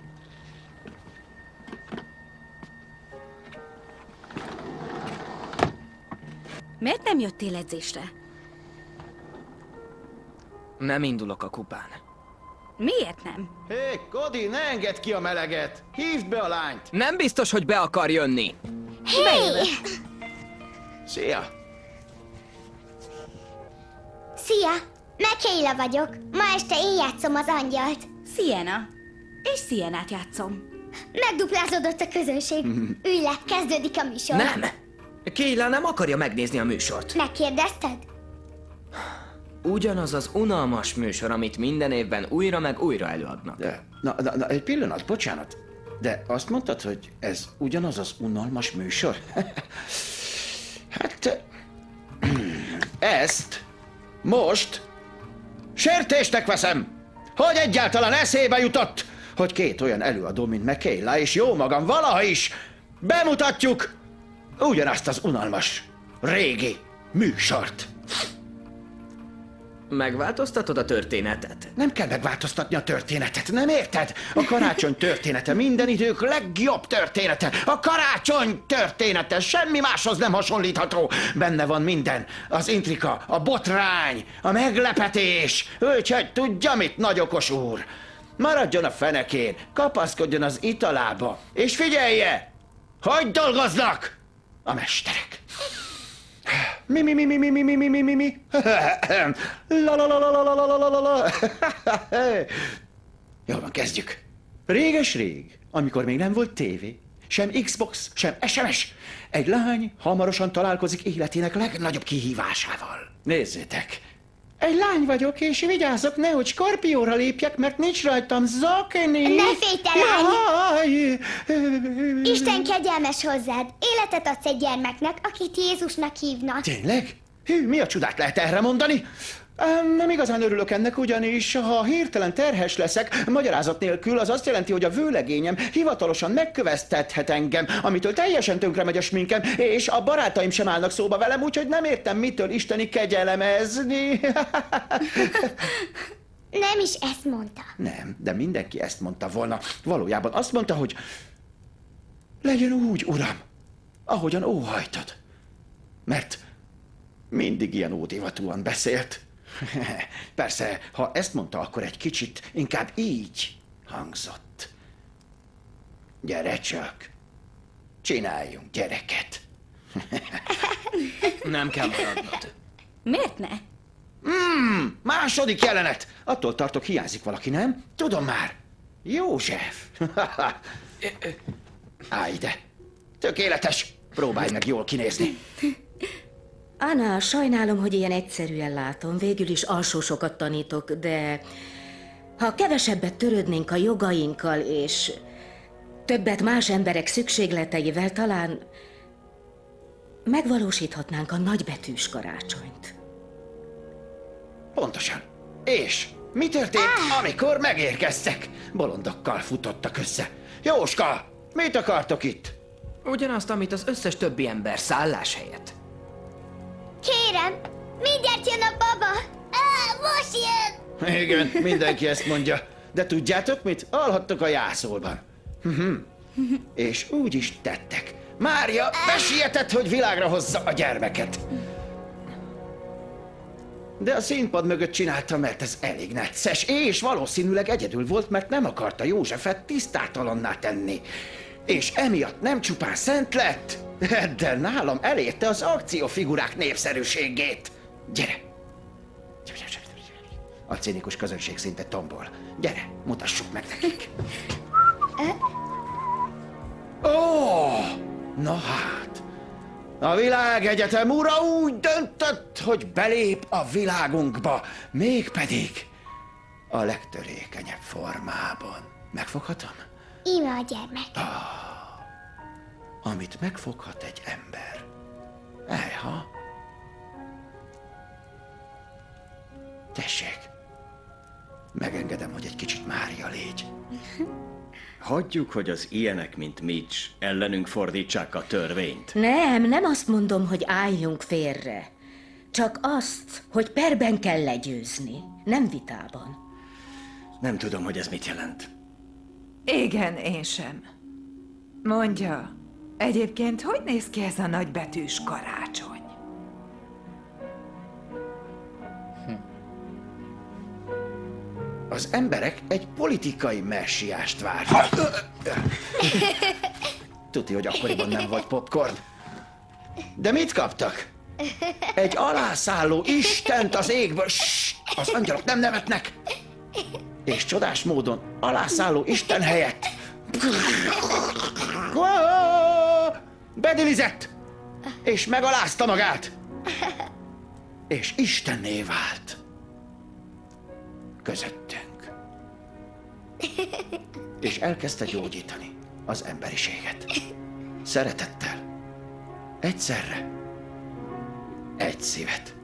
Miért nem jöttél edzésre? Nem indulok a kupán. Miért nem? Hé, hey, Cody, ne engedd ki a meleget! Hívd be a lányt! Nem biztos, hogy be akar jönni. Hey! Szia! Szia! Michaela vagyok. Ma este én játszom az angyalt. Sienna. És Siennát játszom. Megduplázódott a közönség. Ülj le, kezdődik a műsor. Nem! Kayla nem akarja megnézni a műsort. Megkérdezted? Ugyanaz az unalmas műsor, amit minden évben újra meg újra előadnak. De, na, na, na, egy pillanat, bocsánat. De azt mondtad, hogy ez ugyanaz az unalmas műsor? Hát... Ezt most sértésnek veszem, hogy egyáltalán eszébe jutott, hogy két olyan előadó, mint Michaela és jó magam valaha is bemutatjuk ugyanazt az unalmas, régi műsort. Megváltoztatod a történetet? Nem kell megváltoztatni a történetet, nem érted? A karácsony története minden idők legjobb története. A karácsony története semmi máshoz nem hasonlítható. Benne van minden. Az intrika, a botrány, a meglepetés. Úgyhogy tudja mit, nagy okos úr. Maradjon a fenekén, kapaszkodjon az italába, és figyelje, hogy dolgoznak a mesterek. Mi, mi, mi, mi, mi, mi, mi, mi, mi, mi, mi? La, la, la, la, la, la, la, la, la, la. Jól van, kezdjük. Réges-rég, amikor még nem volt tévé, sem Xbox, sem es em es, egy lány hamarosan találkozik életének legnagyobb kihívásával. Nézzétek, egy lány vagyok, és vigyázzok, nehogy skorpióra lépjek, mert nincs rajtam zokni. Ne félj, te lány! Isten kegyelmes hozzád. Életet adsz egy gyermeknek, akit Jézusnak hívnak. Tényleg? Hű, mi a csodát lehet erre mondani? Um, nem igazán örülök ennek, ugyanis ha hirtelen terhes leszek, magyarázat nélkül, az azt jelenti, hogy a vőlegényem hivatalosan megköveztethet engem, amitől teljesen tönkre megy a sminkem, és a barátaim sem állnak szóba velem, úgyhogy nem értem, mitől isteni kegyelemezni. Nem is ezt mondta. Nem, de mindenki ezt mondta volna. Valójában azt mondta, hogy legyen úgy, uram, ahogyan óhajtod. Mert mindig ilyen ódivatúan beszélt. Persze, ha ezt mondta, akkor egy kicsit inkább így hangzott. Gyere csak, csináljunk gyereket. Nem kell maradnod. Miért ne? Mm, második jelenet. Attól tartok, hiányzik valaki, nem? Tudom már. József. Állj ide. Tökéletes. Próbálj meg jól kinézni. Anna, sajnálom, hogy ilyen egyszerűen látom. Végül is alsósokat tanítok, de ha kevesebbet törődnénk a jogainkkal, és többet más emberek szükségleteivel, talán megvalósíthatnánk a nagybetűs karácsonyt. Pontosan. És mi történt, amikor megérkeztek? Bolondokkal futottak össze. Jóska, mit akartok itt? Ugyanazt, amit az összes többi ember szállás helyett. Kérem, mindjárt jön a baba. Ah, most jön. Igen, mindenki ezt mondja. De tudjátok mit? Alhattok a jászolban. És úgy is tettek. Mária besietett, hogy világra hozza a gyermeket. De a színpad mögött csinálta, mert ez elég necces, és valószínűleg egyedül volt, mert nem akarta Józsefet tisztátalanná tenni. És emiatt nem csupán szent lett, de nálam elérte az akciófigurák népszerűségét. Gyere! A cinikus közönség szinte tombol. Gyere, mutassuk meg nekik. Ó! Oh, na hát, A világegyetem ura úgy döntött, hogy belép a világunkba, mégpedig a legtörékenyebb formában. Megfoghatom? Íme a gyermek. Ah, amit megfoghat egy ember. Ejha. Tessék. Megengedem, hogy egy kicsit Mária légy. Hagyjuk, hogy az ilyenek, mint Mitch, ellenünk fordítsák a törvényt. Nem, nem azt mondom, hogy álljunk félre. Csak azt, hogy perben kell legyőzni, nem vitában. Nem tudom, hogy ez mit jelent. Igen, én sem. Mondja, egyébként hogy néz ki ez a nagybetűs karácsony? Az emberek egy politikai messiást várnak. Tuti, hogy akkoriban nem volt popcorn. De mit kaptak? Egy alászálló Istent az égből. Ssss, az angyalok nem nevetnek. És csodás módon alászálló Isten helyett bedilizett, és megalázta magát. És Istenné vált. Közöttünk. És elkezdte gyógyítani az emberiséget. Szeretettel. Egyszerre. Egy szívet.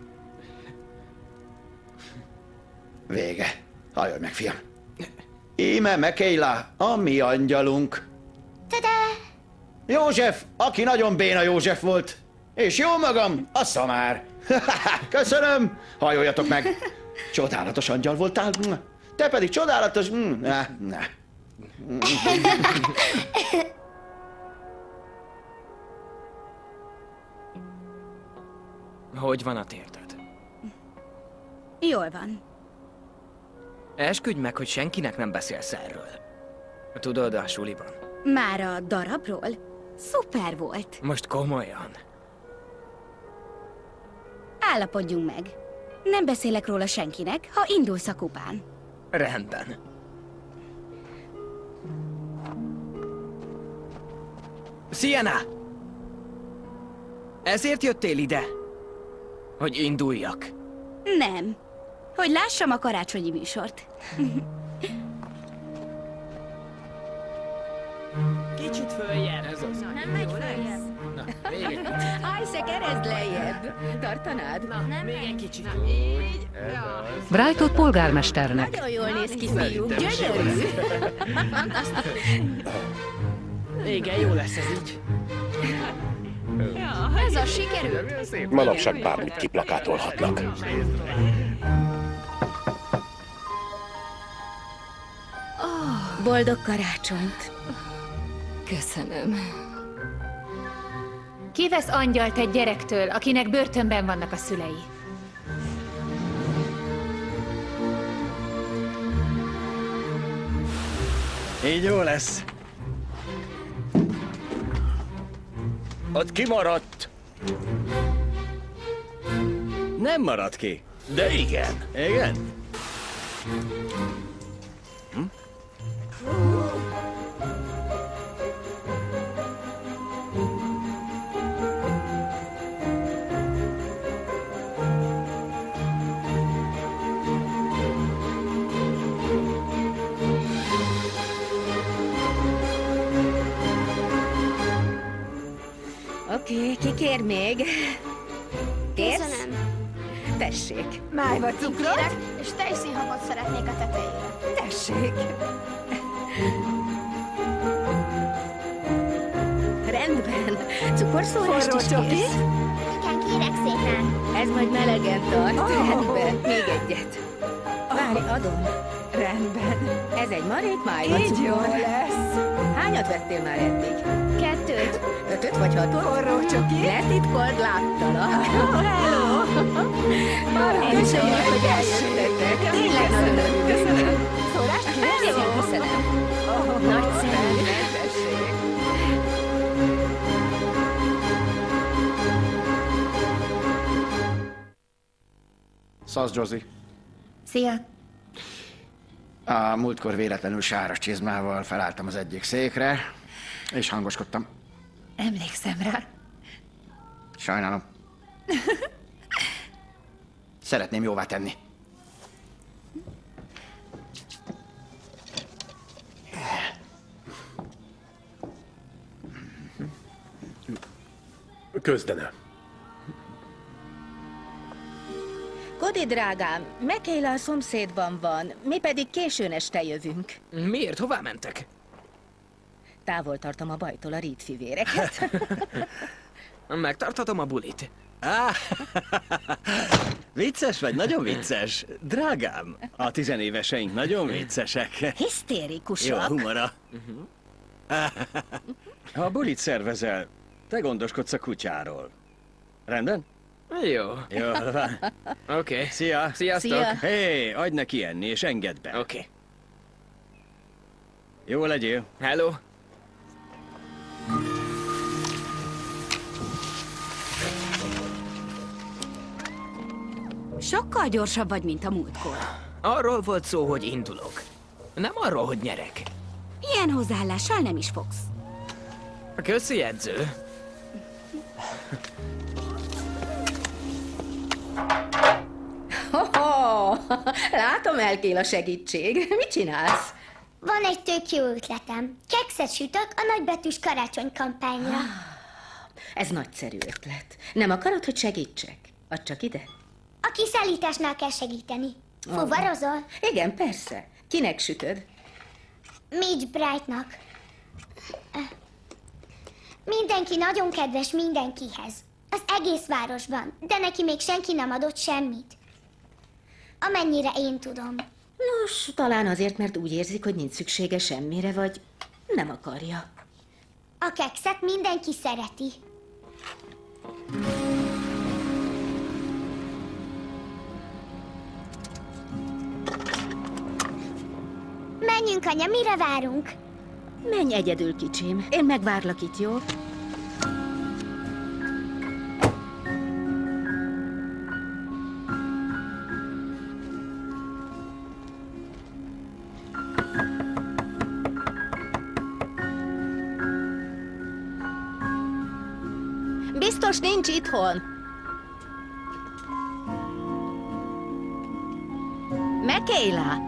Vége. Hallj meg, fiam. Íme Mekéla, a mi angyalunk. Tada! József, aki nagyon béna József volt. És jó magam, a szamár. Köszönöm. Hajoljatok meg. Csodálatos angyal voltál. Te pedig csodálatos... Ne, ne. Hogy van a térded? Jól van. Esküdj meg, hogy senkinek nem beszélsz erről. Tudod, a suliban. Már a darabról? Szuper volt. Most komolyan. Állapodjunk meg. Nem beszélek róla senkinek, ha indulsz a kupán. Rendben. Sienna! Ezért jöttél ide? Hogy induljak? Nem. Hogy lássam a karácsonyi műsort. Kicsit följebb. Ez az. Nem megy följebb. Na, még egy kicsit. Állj se, keresd lejjebb. Tartanád? Na, nem még egy kicsit. Na, így. Brightot polgármesternek. Nagyon jól néz ki, fiú. Gyönyörű. Igen, jó lesz ez így. Ez a sikerült. Manapság bármit kiplakátolhatnak. Boldog karácsonyt. Köszönöm. Ki vesz angyalt egy gyerektől, akinek börtönben vannak a szülei? Így jó lesz. Ott kimaradt. Nem maradt ki. De igen. Igen? Hm? Oké, okay, ki kér még? Kérsz? Köszönöm. Tessék. Májva cukrot? És tejszínhabot szeretnék a tetejére. Tessék. Rendben. Cukorszórást is kész? Igen, kérek szépen. Ez majd melegen tart. Oh. Rendben. Még egyet. Várj, adom. Rendben. Ez egy marék májva Így cukor. jó lesz. Hányat vettél már eddig? Kettőt. Ötöt vagy hatot? Forró csoki. Ne titkold, láttalak. Oh, hello. Köszönjük, hogy eljöttetek. Tényleg nagyon örülünk. Köszönöm. Szórást kérsz? Igen, köszönöm. Oh, Nagyszerű. Tessék. Szasz, Josie. Szia! A múltkor véletlenül sáros csizmával felálltam az egyik székre, és hangoskodtam. Emlékszem rá. Sajnálom. Szeretném jóvá tenni. Közdene. Cody drágám, Michaela a szomszédban van, mi pedig későn este jövünk. Miért? Hová mentek? Távol tartom a bajtól a Reed fivéreket. Megtarthatom a bulit. Ah, vicces vagy? Nagyon vicces. Drágám, a tizenéveseink nagyon viccesek. Hisztérikusak. Jó a humora. Ha bulit szervezel, te gondoskodsz a kutyáról. Rendben? Jó. Jól van. Oké. Okay. Szia. Sziasztok. Szia. Hé, hey, adj neki enni, és engedd be. Oké. Okay. Jó legyél. Hello. Sokkal gyorsabb vagy, mint a múltkor. Arról volt szó, hogy indulok. Nem arról, hogy nyerek. Ilyen hozzáállással nem is fogsz. Köszi, edző. Ho-ho! Látom, elkél a segítség. Mit csinálsz? Van egy tök jó ötletem. Kekszet sütök a nagybetűs karácsony kampányra. Ez nagyszerű ötlet. Nem akarod, hogy segítsek? Add csak ide. A kiszállításnál kell segíteni. Fuvarozol? Igen, persze. Kinek sütöd? Mitch Brightnak. Mindenki nagyon kedves mindenkihez. Az egész városban, de neki még senki nem adott semmit. Amennyire én tudom. Nos, talán azért, mert úgy érzik, hogy nincs szüksége semmire, vagy nem akarja. A kekszet mindenki szereti. Menjünk, anya, mire várunk? Menj egyedül, kicsim. Én megvárlak itt, jó? Biztos nincs itthon. Michaela!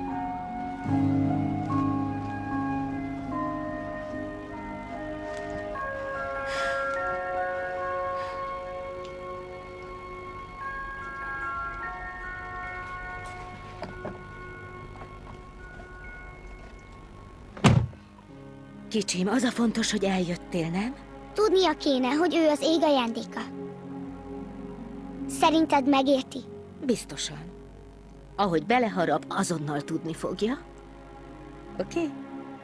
Kicsim, az a fontos, hogy eljöttél, nem? Tudnia kéne, hogy ő az ég ajándéka. Szerinted megérti? Biztosan. Ahogy beleharap, azonnal tudni fogja. Oké? Okay?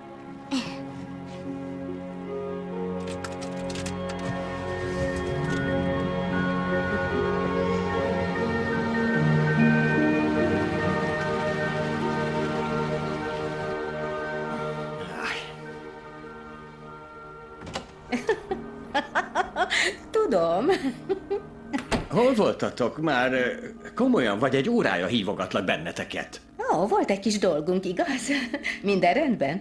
Tudom. Hol voltatok? Már eh, komolyan vagy egy órája hívogatlak benneteket. Ó, volt egy kis dolgunk, igaz? Minden rendben?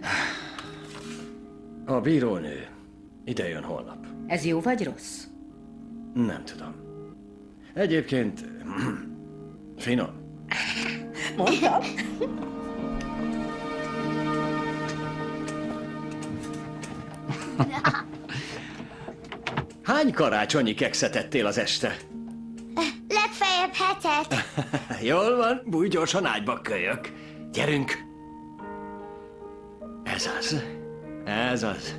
A bírónő ide jön holnap. Ez jó vagy rossz? Nem tudom. Egyébként finom. Mondtam. Hány karácsonyi kekszet ettél az este? Legfeljebb hetet. Jól van, bújj gyorsan ágyba, kölyök. Gyerünk! Ez az. Ez az.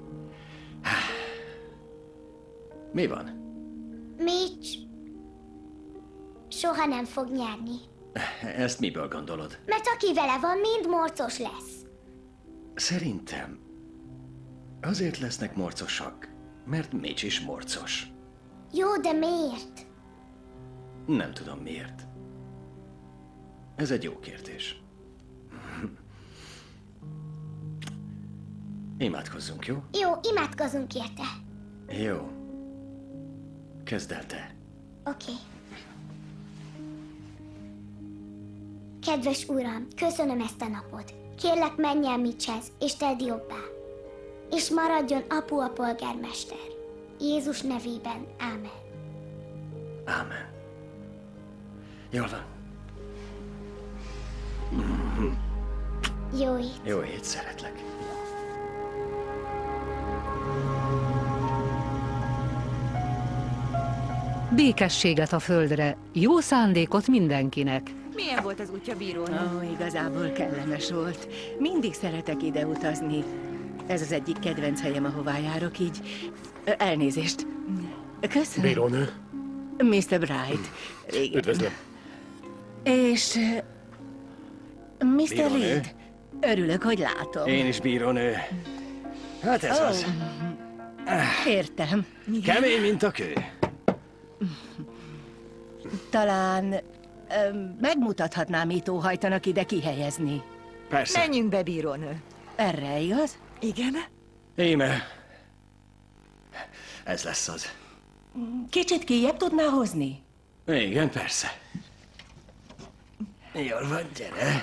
Mi van? Mitch soha nem fog nyerni. Ezt miből gondolod? Mert aki vele van, mind morcos lesz. Szerintem azért lesznek morcosak, mert Mitch is morcos. Jó, de miért? Nem tudom miért. Ez egy jó kérdés. Imádkozzunk, jó? Jó, imádkozunk érte. Jó. Kezd el te. Oké. Okay. Kedves Uram, köszönöm ezt a napot. Kérlek, menj el Mitchhez, és tedd jobbá. És maradjon apu a polgármester. Jézus nevében, ámen. Ámen. Jól van. Jó ét. Jó ét, szeretlek. Békességet a földre, jó szándékot mindenkinek. Milyen volt az útja, bírónő? Ó, igazából kellemes volt. Mindig szeretek ide utazni. Ez az egyik kedvenc helyem, ahová járok, így... Elnézést. Köszönöm. Bírónő. miszter Bright. Igen. Üdvözlöm. És... miszter Bírónő. Reed. Örülök, hogy látom. Én is, bírónő. Hát ez Ó, az. Értem. Kemény, mint a kő. Talán ö, megmutathatnám, mit óhajtanak ide kihelyezni. Persze. Menjünk be, bírónő. Erre, igaz? Igen? Íme. Ez lesz az. Kicsit kijjebb tudná hozni? Igen, persze. Jól van, gyere.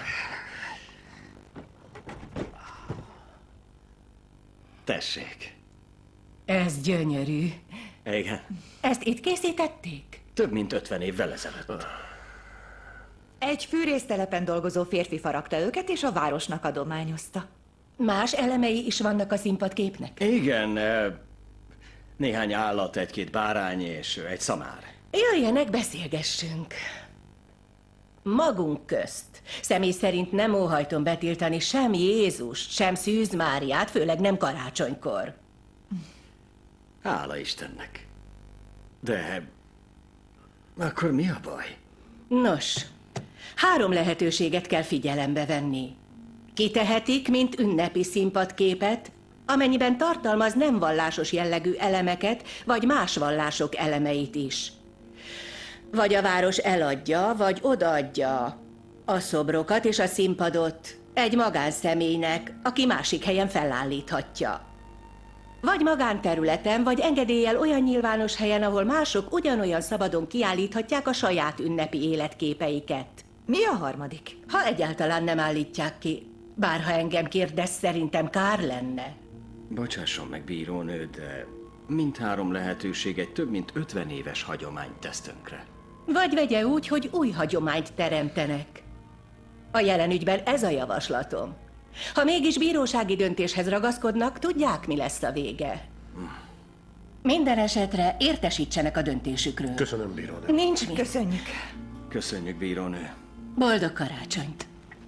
Tessék. Ez gyönyörű. Igen. Ezt itt készítették? Több mint ötven évvel ezelőtt. Egy fűrésztelepen dolgozó férfi faragta őket, és a városnak adományozta. Más elemei is vannak a színpadképnek? Igen, eh, néhány állat, egy-két bárány és egy szamár. Jöjjenek, beszélgessünk. Magunk közt. Személy szerint nem óhajtom betiltani sem Jézust, sem Szűz Máriát, főleg nem karácsonykor. Hála Istennek. De akkor mi a baj? Nos, három lehetőséget kell figyelembe venni. Kitehetik, mint ünnepi színpadképet, amennyiben tartalmaz nem vallásos jellegű elemeket, vagy más vallások elemeit is. Vagy a város eladja, vagy odaadja a szobrokat és a színpadot egy magánszemélynek, aki másik helyen felállíthatja. Vagy magánterületen, vagy engedéllyel olyan nyilvános helyen, ahol mások ugyanolyan szabadon kiállíthatják a saját ünnepi életképeiket. Mi a harmadik? Ha egyáltalán nem állítják ki, bár ha engem kérdez, szerintem kár lenne. Bocsásson meg, bírónő, de mindhárom lehetőség egy több mint ötven éves hagyományt tesz tönkre. Vagy vegye úgy, hogy új hagyományt teremtenek. A jelen ügyben ez a javaslatom. Ha mégis bírósági döntéshez ragaszkodnak, tudják, mi lesz a vége. Minden esetre értesítsenek a döntésükről. Köszönöm, bírónő. Nincs mit. Köszönjük. Köszönjük, bírónő. Boldog karácsonyt.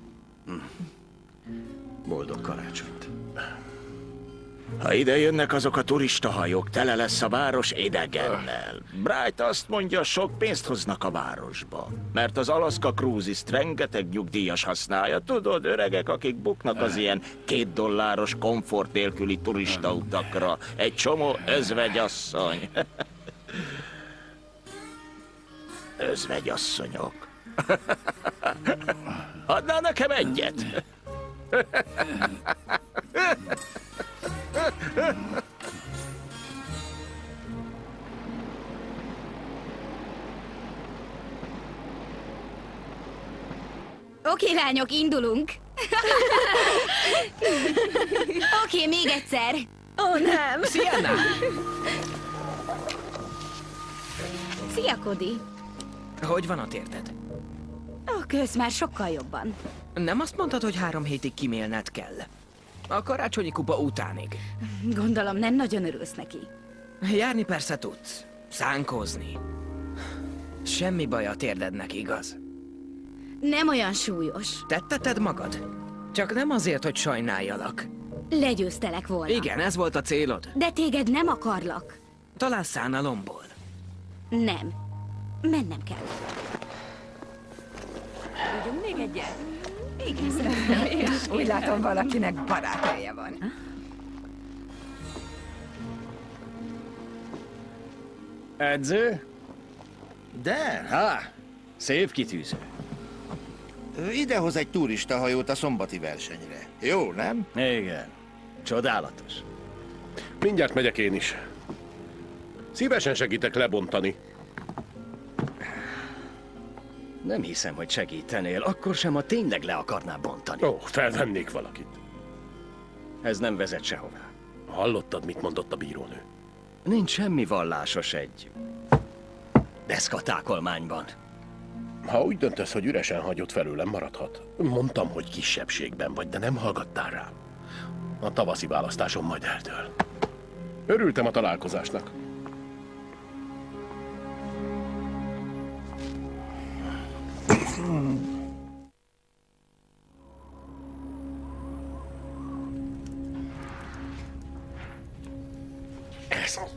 Boldog karácsonyt. Ha ide jönnek azok a turistahajók, tele lesz a város idegennel. Bright azt mondja, sok pénzt hoznak a városba. Mert az Alaska Cruises-t rengeteg nyugdíjas használja. Tudod, öregek, akik buknak az ilyen két dolláros komfort nélküli turistautakra. Egy csomó özvegyasszony. Özvegyasszonyok. Adnál nekem egyet? Oké, lányok, indulunk. Oké, még egyszer. Ó, nem. Sienna! Szia, Cody. Hogy van a térded? Ó, kösz, már sokkal jobban. Nem azt mondtad, hogy három hétig kimélned kell? A karácsonyi kupa utánig. Gondolom, nem nagyon örülsz neki. Járni persze tudsz. Szánkózni. Semmi baj a térdednek, igaz? Nem olyan súlyos. Tetteted magad? Csak nem azért, hogy sajnáljalak. Legyőztelek volna. Igen, ez volt a célod. De téged nem akarlak. Talán szánalomból. Nem. Mennem kell. Tudjunk még egyet? Igen, szerintem én is. Úgy látom, valakinek barátja van. Edző? De? Há, szép kitűző. Idehoz egy turistahajót a szombati versenyre. Jó, nem? Igen. Csodálatos. Mindjárt megyek én is. Szívesen segítek lebontani. Nem hiszem, hogy segítenél, akkor sem, ha tényleg le akarná bontani. Ó, felvennék valakit. Ez nem vezet sehová. Hallottad, mit mondott a bírónő? Nincs semmi vallásos egy deszkatákolmányban. Ha úgy döntesz, hogy üresen hagyott felőlem, maradhat. Mondtam, hogy kisebbségben vagy, de nem hallgattál rám. A tavaszi választáson majd eldől. Örültem a találkozásnak. Ez az...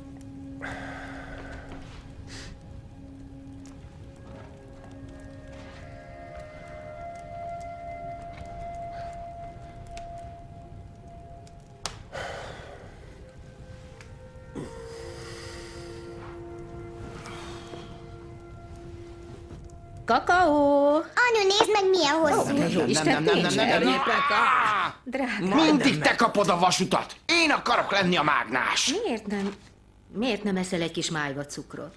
Kakaó! Anu, nézd meg, milyen hosszú. Ó, jó Isten, tényleg. Drága. Mindig te kapod a vasutat. Én akarok lenni a mágnás. Miért nem, miért nem eszel egy kis májva cukrot?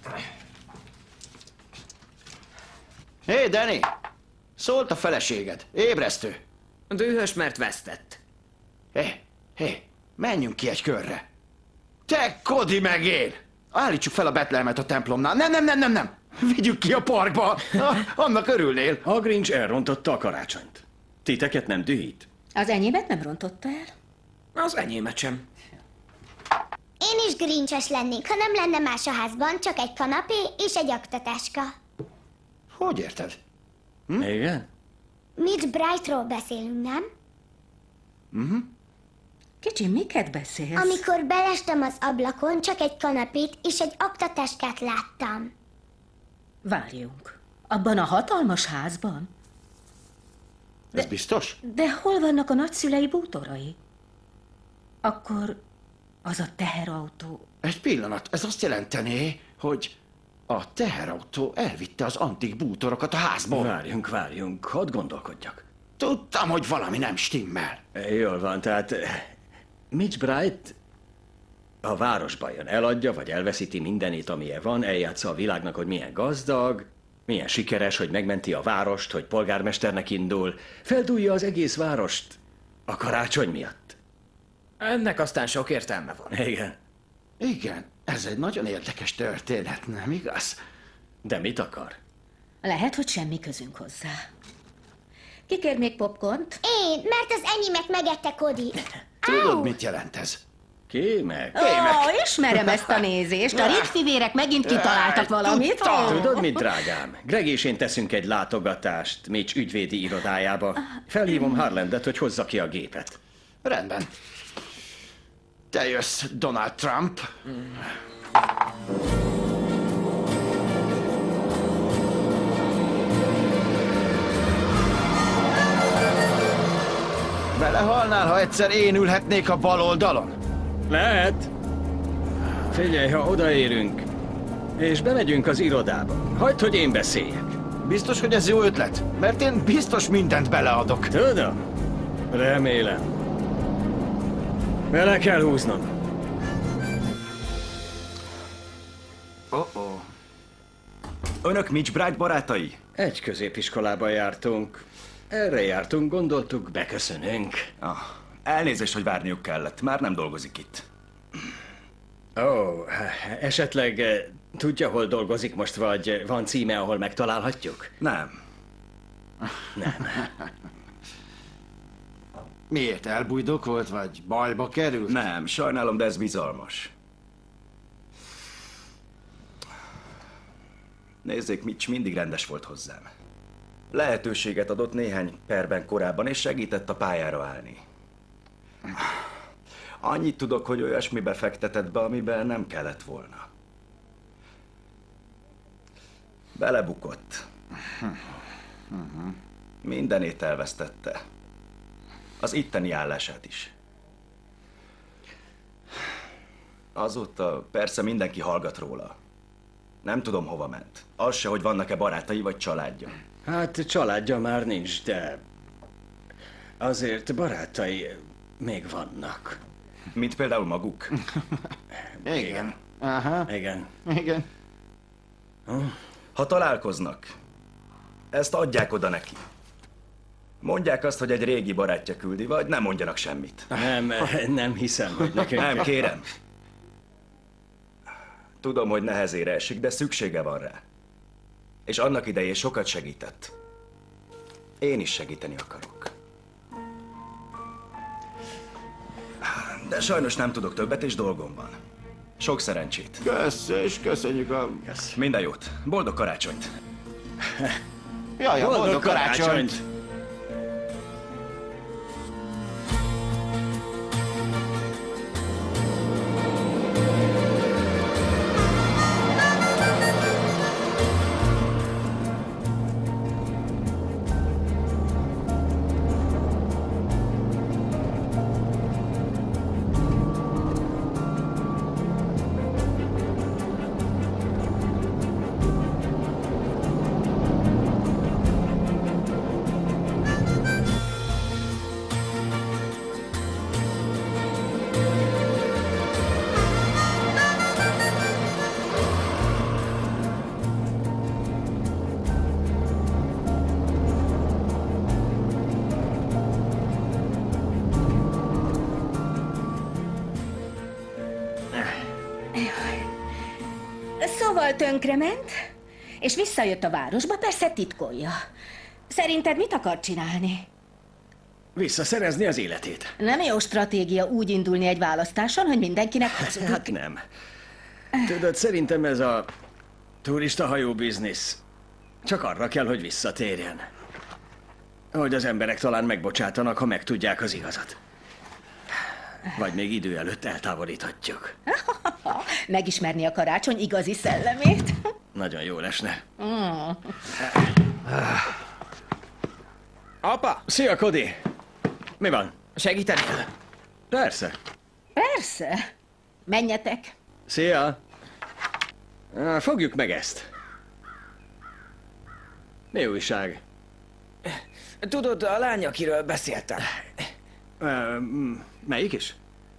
Hé, hey, Danny! Szólt a feleséged. Ébresztő. Dühös, mert vesztett. Hé, hey, hé, hey, menjünk ki egy körre. Te, Cody meg én! Állítsuk fel a Betlehemet a templomnál. Nem, nem, nem, nem, nem. Vigyük ki a parkba. Annak örülnél. A Grinch elrontotta a karácsonyt. Titeket nem dühít? Az enyémet nem rontotta el? Az enyémet sem. Én is grincses lennék, ha nem lenne más a házban, csak egy kanapé és egy aktatáska. Hogy érted? Hm? Igen? Mitch Brightról beszélünk, nem? Uh-huh. Kicsi, miket beszélsz? Amikor belestem az ablakon, csak egy kanapét és egy aktatáskát láttam. Várjunk. Abban a hatalmas házban? Ez biztos? De hol vannak a nagyszülei bútorai? Akkor az a teherautó... Egy pillanat, ez azt jelenteni, hogy a teherautó elvitte az antik bútorokat a házból. Várjunk, várjunk, hadd gondolkodjak. Tudtam, hogy valami nem stimmel. Jól van, tehát Mitch Bright a városba jön, eladja, vagy elveszíti mindenét, amilyen van, eljátsza a világnak, hogy milyen gazdag, milyen sikeres, hogy megmenti a várost, hogy polgármesternek indul, feldúlja az egész várost a karácsony miatt. Ennek aztán sok értelme van. Igen. Igen, ez egy nagyon érdekes történet, nem igaz? De mit akar? Lehet, hogy semmi közünk hozzá. Ki kér még popcornt? Én, mert az enyémet megette Cody. Tudod, mit jelent ez? Kémek? Ó, ismerem ezt a nézést. A Reed fivérek megint kitaláltak valamit. Tudod mit, drágám? Greg és én teszünk egy látogatást Mitch ügyvédi irodájába. Felhívom Harlandet, hogy hozza ki a gépet. Rendben. Te jössz, Donald Trump. Belehalnál, ha egyszer én ülhetnék a bal oldalon? Lehet. Figyelj, ha odaérünk, és bemegyünk az irodába, hagyd, hogy én beszéljek. Biztos, hogy ez jó ötlet? Mert én biztos mindent beleadok. Tudom. Remélem. Bele kell húznom. Oh-oh. Önök Mitch Bright barátai? Egy középiskolába jártunk. Erre jártunk, gondoltuk, beköszönünk. Ah, elnézést, hogy várniuk kellett. Már nem dolgozik itt. Ó, oh, esetleg eh, tudja, hol dolgozik most, vagy van címe, ahol megtalálhatjuk? Nem. Nem. Miért? Elbújdok volt, vagy bajba került? Nem, sajnálom, de ez bizalmas. Nézzék, Mitch mindig rendes volt hozzám. Lehetőséget adott néhány perben korábban, és segített a pályára állni. Annyit tudok, hogy olyasmibe fektetett be, amiben nem kellett volna. Belebukott. Mindenét elvesztette. Az itteni állását is. Azóta persze mindenki hallgat róla. Nem tudom, hova ment. Az se, hogy vannak-e barátai vagy családja. Hát családja már nincs, de azért barátai még vannak. Mint például maguk. Igen. Igen. Aha. Igen. Igen. Ha találkoznak, ezt adják oda neki. Mondják azt, hogy egy régi barátja küldi, vagy nem mondjanak semmit. Nem, nem hiszem, hogy nekünk... Nem, kérem. Tudom, hogy nehezére esik, de szüksége van rá. És annak idején sokat segített. Én is segíteni akarok. De sajnos nem tudok többet, és dolgom van. Sok szerencsét. Kösz, és köszönjük a... Kösz. Minden jót. Boldog karácsonyt. Jaj, boldog, boldog karácsonyt. karácsonyt. Szóval tönkrement, és visszajött a városba, persze titkolja. Szerinted mit akar csinálni? Visszaszerezni az életét. Nem jó stratégia úgy indulni egy választáson, hogy mindenkinek hazudik. Hát nem. Tudod, szerintem ez a turistahajó biznisz csak arra kell, hogy visszatérjen. Hogy az emberek talán megbocsátanak, ha megtudják az igazat. Vagy még idő előtt eltávolíthatjuk. Megismerni a karácsony igazi szellemét. Nagyon jó lesne. Mm. Apa! Szia, Cody! Mi van? Segítenél? Persze. Persze. Menjetek. Szia! Fogjuk meg ezt. Mi újság? Tudod, a lány, akiről beszéltem. Uh, melyik is?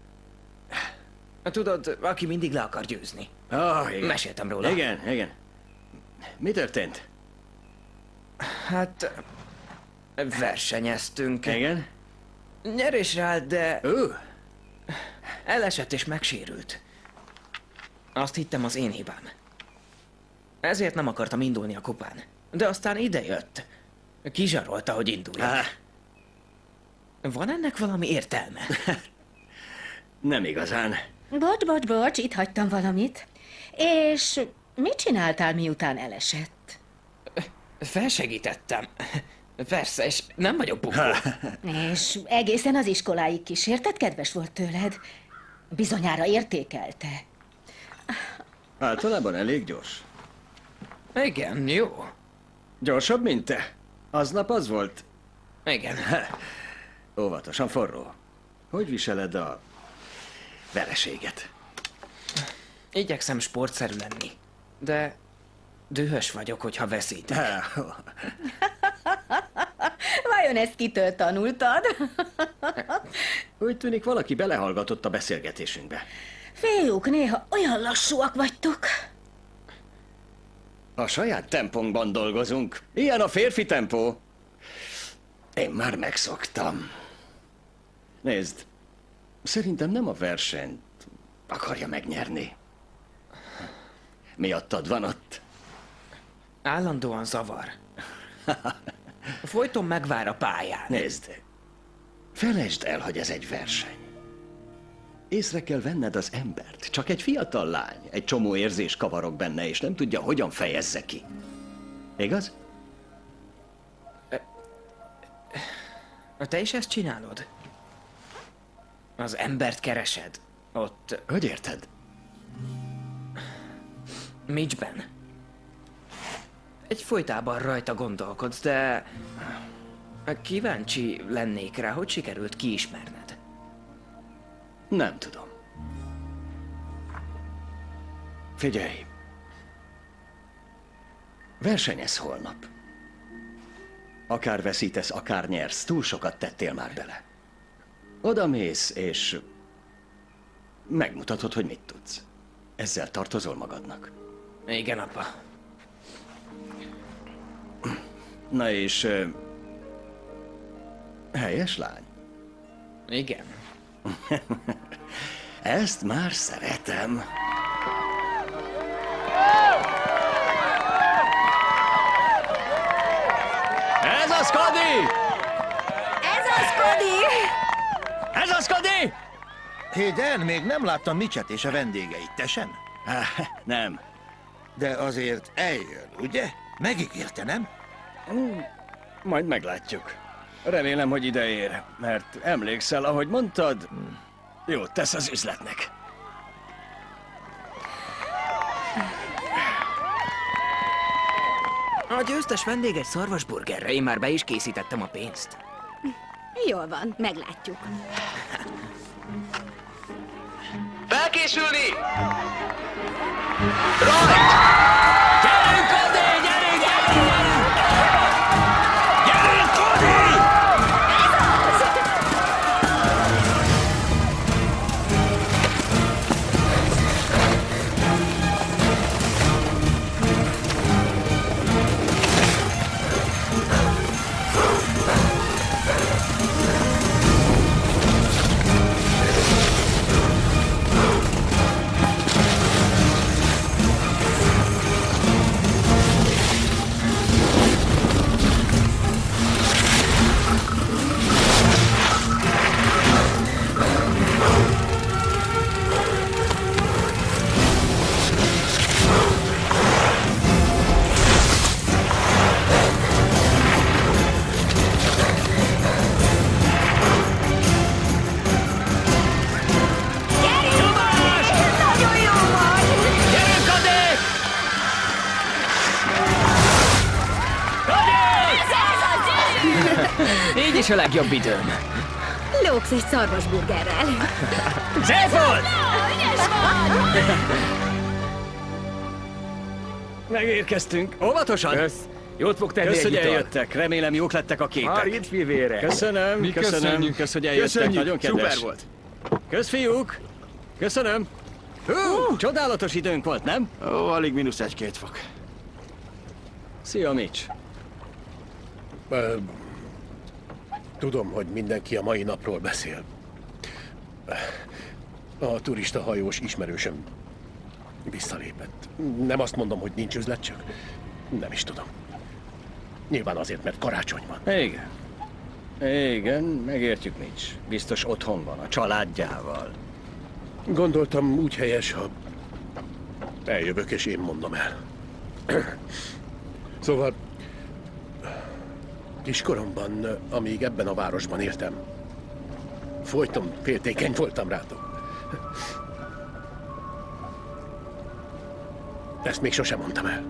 Tudod, aki mindig le akar győzni. Oh, igen. Meséltem róla. Igen, igen. Mi történt? Hát... versenyeztünk. Igen? Nyerésre állt, de... Uh. Elesett és megsérült. Azt hittem, az én hibám. Ezért nem akartam indulni a kupán. De aztán idejött. Kizsarolta, hogy induljak. Ah. Van ennek valami értelme? Nem igazán. Bocs, bocs, bocs, itt hagytam valamit. És mit csináltál, miután elesett? Felsegítettem. Persze, és nem vagyok bukó. És egészen az iskoláig kísérted, kedves volt tőled. Bizonyára értékelte. Általában elég gyors. Igen, jó. Gyorsabb, mint te? Aznap az volt? Igen. Óvatosan forró. Hogy viseled a vereséget? Igyekszem sportszerű lenni, de dühös vagyok, hogyha veszítek. Vajon ezt kitől tanultad? Úgy tűnik, valaki belehallgatott a beszélgetésünkbe. Fiúk, néha olyan lassúak vagytok. A saját tempónkban dolgozunk. Ilyen a férfi tempó. Én már megszoktam. Nézd, szerintem nem a versenyt akarja megnyerni. Miattad van ott? Állandóan zavar. Folyton megvár a pályán. Nézd, felejtsd el, hogy ez egy verseny. Észre kell venned az embert. Csak egy fiatal lány, egy csomó érzés kavarok benne, és nem tudja, hogyan fejezze ki. Igaz? Te is ezt csinálod? Az embert keresed. Ott... Hogy érted? Mitchben. Egyfolytában rajta gondolkodsz, de... kíváncsi lennék rá, hogy sikerült kiismerned. Nem tudom. Figyelj! Versenyez holnap. Akár veszítesz, akár nyersz, túl sokat tettél már bele. Oda mész, és megmutatod, hogy mit tudsz. Ezzel tartozol magadnak. Igen, apa. Na és... Uh, helyes lány? Igen. Ezt már szeretem. az, Cody! Ez az, Cody! Ez az, Cody! Hé, Dan, még nem láttam Mitchet és a vendégeit, te sem? Nem. De azért eljön, ugye? Megígérte, nem? Majd meglátjuk. Remélem, hogy ide ér, mert emlékszel, ahogy mondtad, jót tesz az üzletnek. A győztes vendég egy szarvasburgerre, én már be is készítettem a pénzt. Jól van, meglátjuk. Felkészülni! Gyerünk, Cody! Gyerünk, gyerünk, gyerünk! Gyerünk, Cody! Így is a legjobb időm. Lóksz egy szarvasburgerrel. Szép volt! Ügyes vagy! Megérkeztünk. Óvatosan! Kösz. Jót fog tenni Kösz, egy hogy ital. eljöttek. Remélem jók lettek a képek. Marit fivére. Köszönöm, Mi köszönöm. köszönjük. Kösz, hogy eljöttek. Köszönjük. Nagyon kedves. Szuper volt. Kösz, fiúk. Köszönöm. Hú, csodálatos időnk volt, nem? Ó, alig mínusz egy-két fok. Szia, Mitch. Ö, tudom, hogy mindenki a mai napról beszél. A turista hajós ismerősöm visszalépett. Nem azt mondom, hogy nincs üzlet, csak nem is tudom. Nyilván azért, mert karácsony van. Igen. Igen, megértjük, Mitch. Biztos otthon van, a családjával. Gondoltam, úgy helyes, ha eljövök és én mondom el. Szóval, kiskoromban, amíg ebben a városban éltem, folyton féltékeny voltam rátok. Ezt még sosem mondtam el.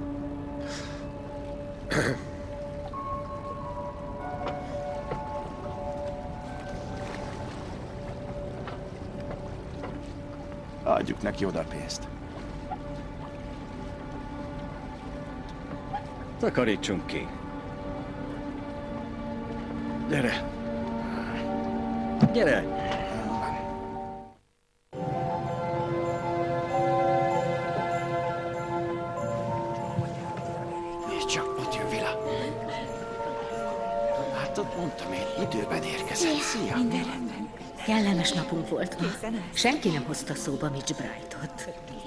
Adjuk neki oda a pénzt. Takarítsunk ki. Gyere. Gyere. Nézd csak, ott jön Vila. Hát ott mondtam én, időben érkezett. Szia! Minden rendben. Kellemes napunk volt ma. Senki nem hozta szóba Mitch Brightot.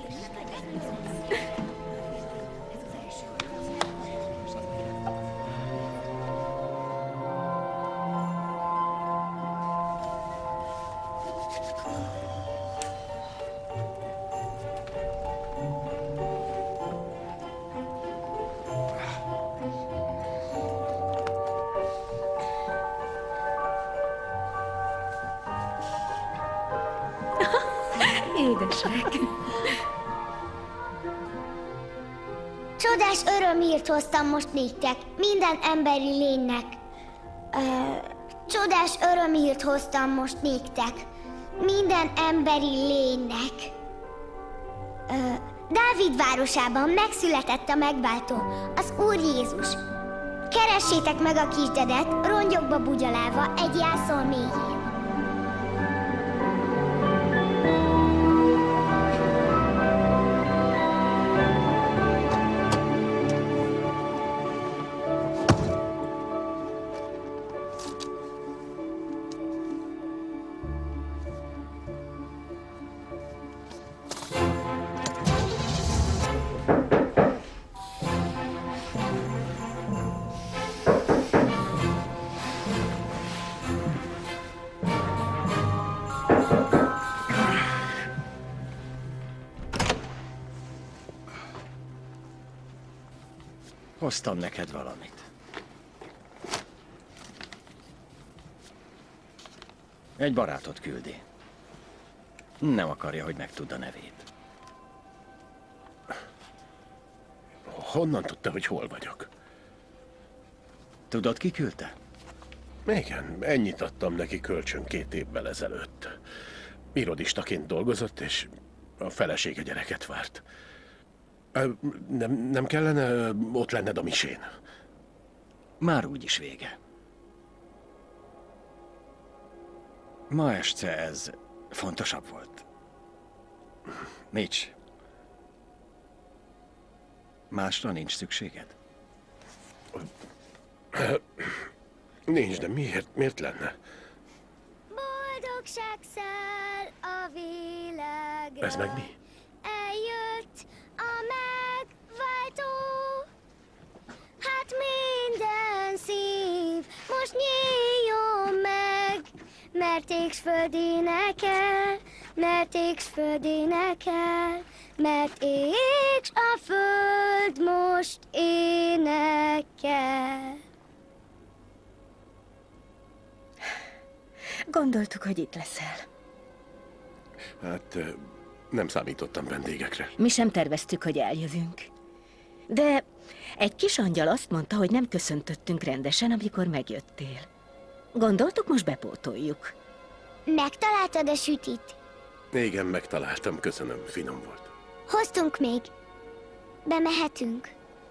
Édesek. Csodás örömhírt hoztam most néktek, minden emberi lénynek. Ö, csodás örömhírt hoztam most néktek, minden emberi lénynek. Ö, Dávid városában megszületett a megváltó, az Úr Jézus. Keressétek meg a kisdedet, rongyokba bugyolálva egy jászol mélyén. Hoztam neked valamit. Egy barátot küldi. Nem akarja, hogy megtudd a nevét. Honnan tudta, hogy hol vagyok? Tudod, ki küldte? Igen, ennyit adtam neki kölcsön két évvel ezelőtt. Irodistaként dolgozott, és a felesége gyereket várt. Nem, nem kellene ott lenned a misén? Már úgyis vége. Ma este ez fontosabb volt. Mitch, másra nincs szükséged? Nincs, de miért, miért lenne? Boldogság száll a világra. Ez meg mi? Eljött a megváltó. Hát minden szív most nyíljon meg, mert Éksföld énekel, mert Éksföld énekel, mert Éks a föld most énekel. Gondoltuk, hogy itt leszel. Hát nem számítottam vendégekre. Mi sem terveztük, hogy eljövünk. De egy kis angyal azt mondta, hogy nem köszöntöttünk rendesen, amikor megjöttél. Gondoltuk, most bepótoljuk. Megtaláltad a sütit? Igen, megtaláltam, köszönöm, finom volt. Hoztunk még. Bemehetünk.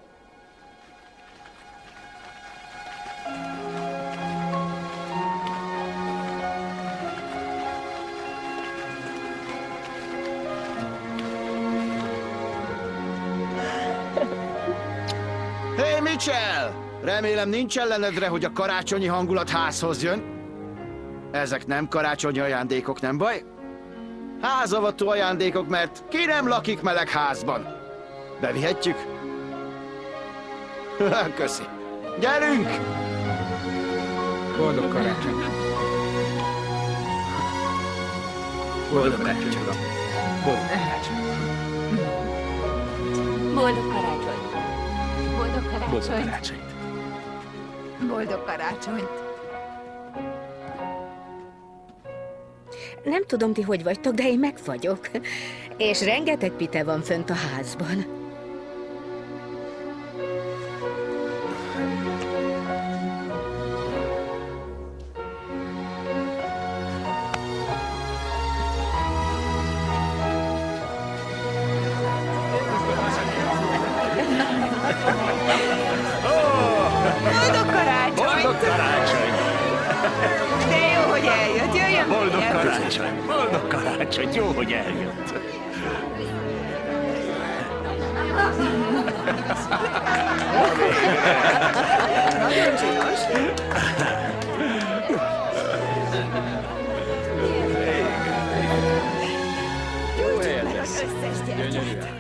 Hé, Mitchell! Remélem nincs ellenedre, hogy a karácsonyi hangulat házhoz jön. Ezek nem karácsonyi ajándékok, nem baj? Házavató ajándékok, mert ki nem lakik meleg házban? Bevihetjük? Köszi. Gyerünk! Boldog karácsony! Boldog karácsony! Boldog karácsony! Boldog karácsony! Boldog karácsony! Boldog karácsony! Boldog karácsonyt! Nem tudom, ti hogy vagytok, de én meg vagyok. És rengeteg pite van fönt a házban. Boldog karácsonyt! Boldog karácsony! De jó, hogy eljött, jöjjön Boldog mindjárt. karácsony! Boldog karácsony! Jó, hogy eljött. Nagyon csinos. Jó helyen lesz. Gyönyörű ház.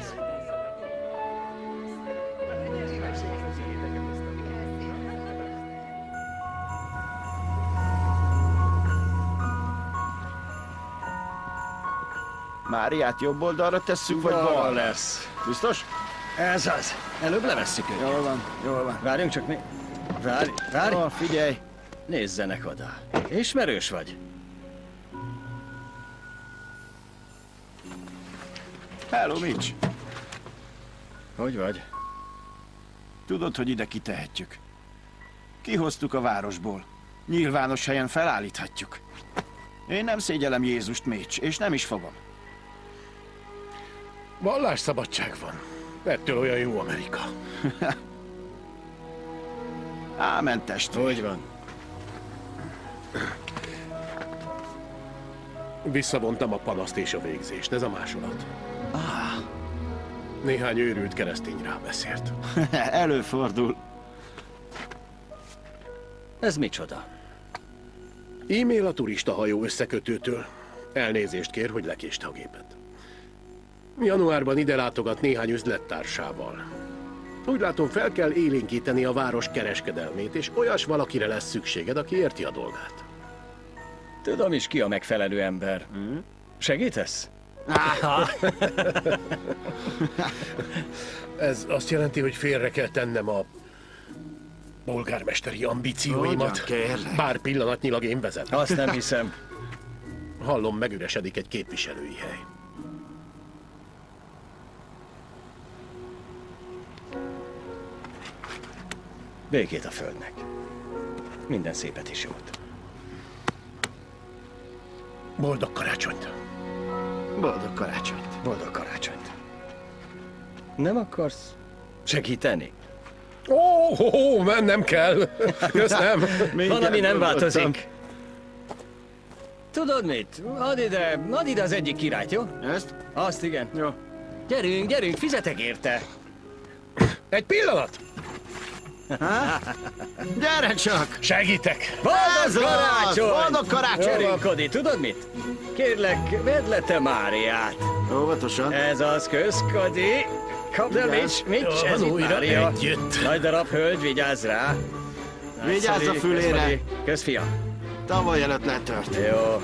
Máriát jobb oldalra tesszük, vagy Balra balra? lesz. Biztos? Ez az. Előbb levesszük őket. Jól van, jól van. Várjunk csak mi. Várj, várj. Oh, figyelj. Nézzenek oda. Ismerős vagy? Hello, Mitch. Hogy vagy? Tudod, hogy ide kitehetjük. Kihoztuk a városból. Nyilvános helyen felállíthatjuk. Én nem szégyellem Jézust, Mitch, és nem is fogom. Vallásszabadság van. Ettől olyan jó Amerika. Ámen, testvér. Hogy van? Visszavontam a panaszt és a végzést, ez a másolat. Ah. Néhány őrült keresztény rábeszélt. Előfordul. Ez micsoda? E-mail a turistahajó összekötőtől. Elnézést kér, hogy lekéste a gépet. Januárban ide látogat néhány üzlettársával. Úgy látom, fel kell élénkíteni a város kereskedelmét, és olyas valakire lesz szükséged, aki érti a dolgát. Tudom is, ki a megfelelő ember. Hmm? Segítesz? Ez azt jelenti, hogy félre kell tennem a polgármesteri ambícióimat. Ugyan, kérlek. Bár pillanatnyilag én vezetem. Azt nem hiszem. Hallom, megüresedik egy képviselői hely. Békét a földnek. Minden szépet is jót. Boldog karácsonyt! Boldog karácsonyt! Boldog karácsonyt! Nem akarsz segíteni? Ó, oh, oh, mennem kell! Köszönöm! Valami nem változik. Tudod mit? Add ide, add ide az egyik királyt, jó? Ezt? Azt igen. Jó. Gyerünk, gyerünk, fizetek érte. Egy pillanat! Ha? Gyere csak! Segítek! Boldog karácsony! Boldog karácsony! Jó, Kodi, tudod mit? Kérlek, vedd le te Máriát. Óvatosan. Ez az, kösz, Kodi. Kapd el, Mitch, Mitch, ez itt Mária. Együtt. Nagy darab hölgy, vigyázz rá. Vigyázz a fülére. Kösz, fiam. Tavaly előtt letört. Jó.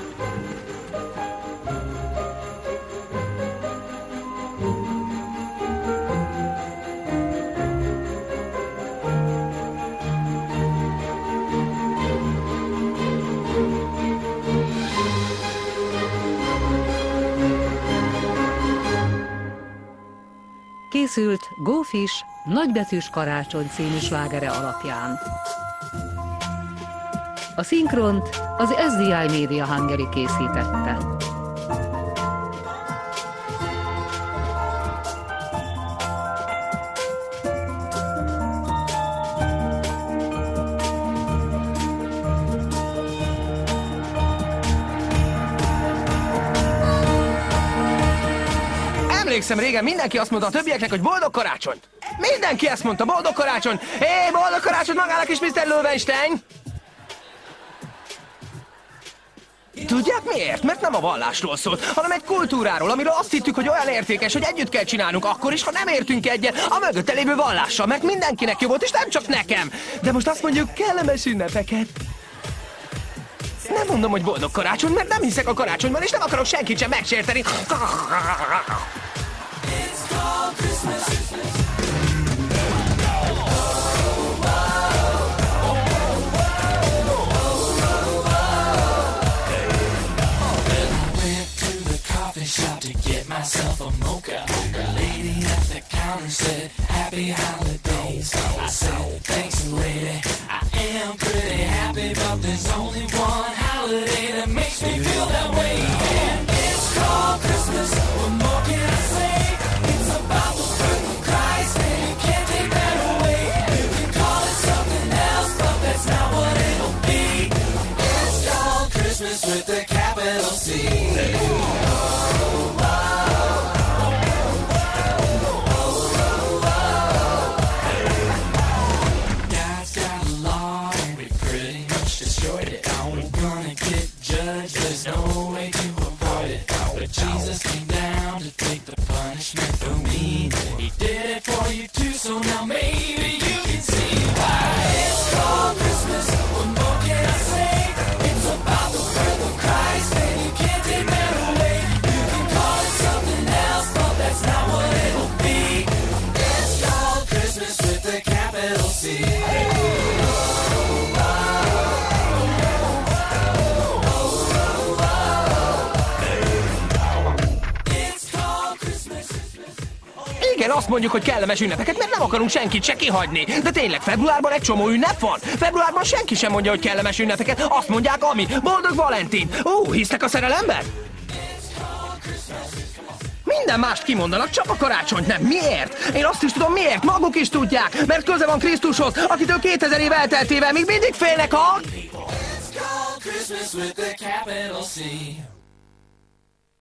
Készült Go Fish Nagybetűs Karácsony című slágere alapján. A szinkront az es dé i Media Hungary készítette. Emlékszem, régen mindenki azt mondta a többieknek, hogy boldog karácsony. Mindenki ezt mondta, boldog karácsony. Hé, boldog karácsony magának is, miszter Löwenstein! Tudják miért? Mert nem a vallásról szólt, hanem egy kultúráról, amiről azt hittük, hogy olyan értékes, hogy együtt kell csinálnunk akkor is, ha nem értünk egyet a mögötte lévő vallással, mert mindenkinek jó volt, és nem csak nekem. De most azt mondjuk, kellemes ünnepeket. Nem mondom, hogy boldog karácsony, mert nem hiszek a karácsonyban, és nem akarok senkit sem megsérteni. Shop to get myself a mocha. The lady at the counter said, happy holidays. I said, thanks lady, I am pretty happy, but there's only one holiday that makes me feel that way. And it's called Christmas. What more can I say? It's about the birth of Christ, and you can't take that away. You can call it something else, but that's not what it'll be. It's called Christmas with the capital C. There's no way to avoid it, but Jesus came down to take the punishment for me. He did it for you too, so now maybe you can see why it's called Christmas. What more can I say? It's about the birth of Christ, and you can't take that away. You can call it something else, but that's not what it'll be. It's called Christmas with the capital C. Igen, azt mondjuk, hogy kellemes ünnepeket, mert nem akarunk senkit se kihagyni. De tényleg, februárban egy csomó ünnep van. Februárban senki sem mondja, hogy kellemes ünnepeket. Azt mondják, ami boldog Valentin. Ó, hisztek a szerelemben? Minden mást kimondanak, csak a karácsonyt nem. Miért? Én azt is tudom, miért. Maguk is tudják. Mert köze van Krisztushoz, akitől kétezer év elteltével még mindig félnek a... Christmas with the capital C.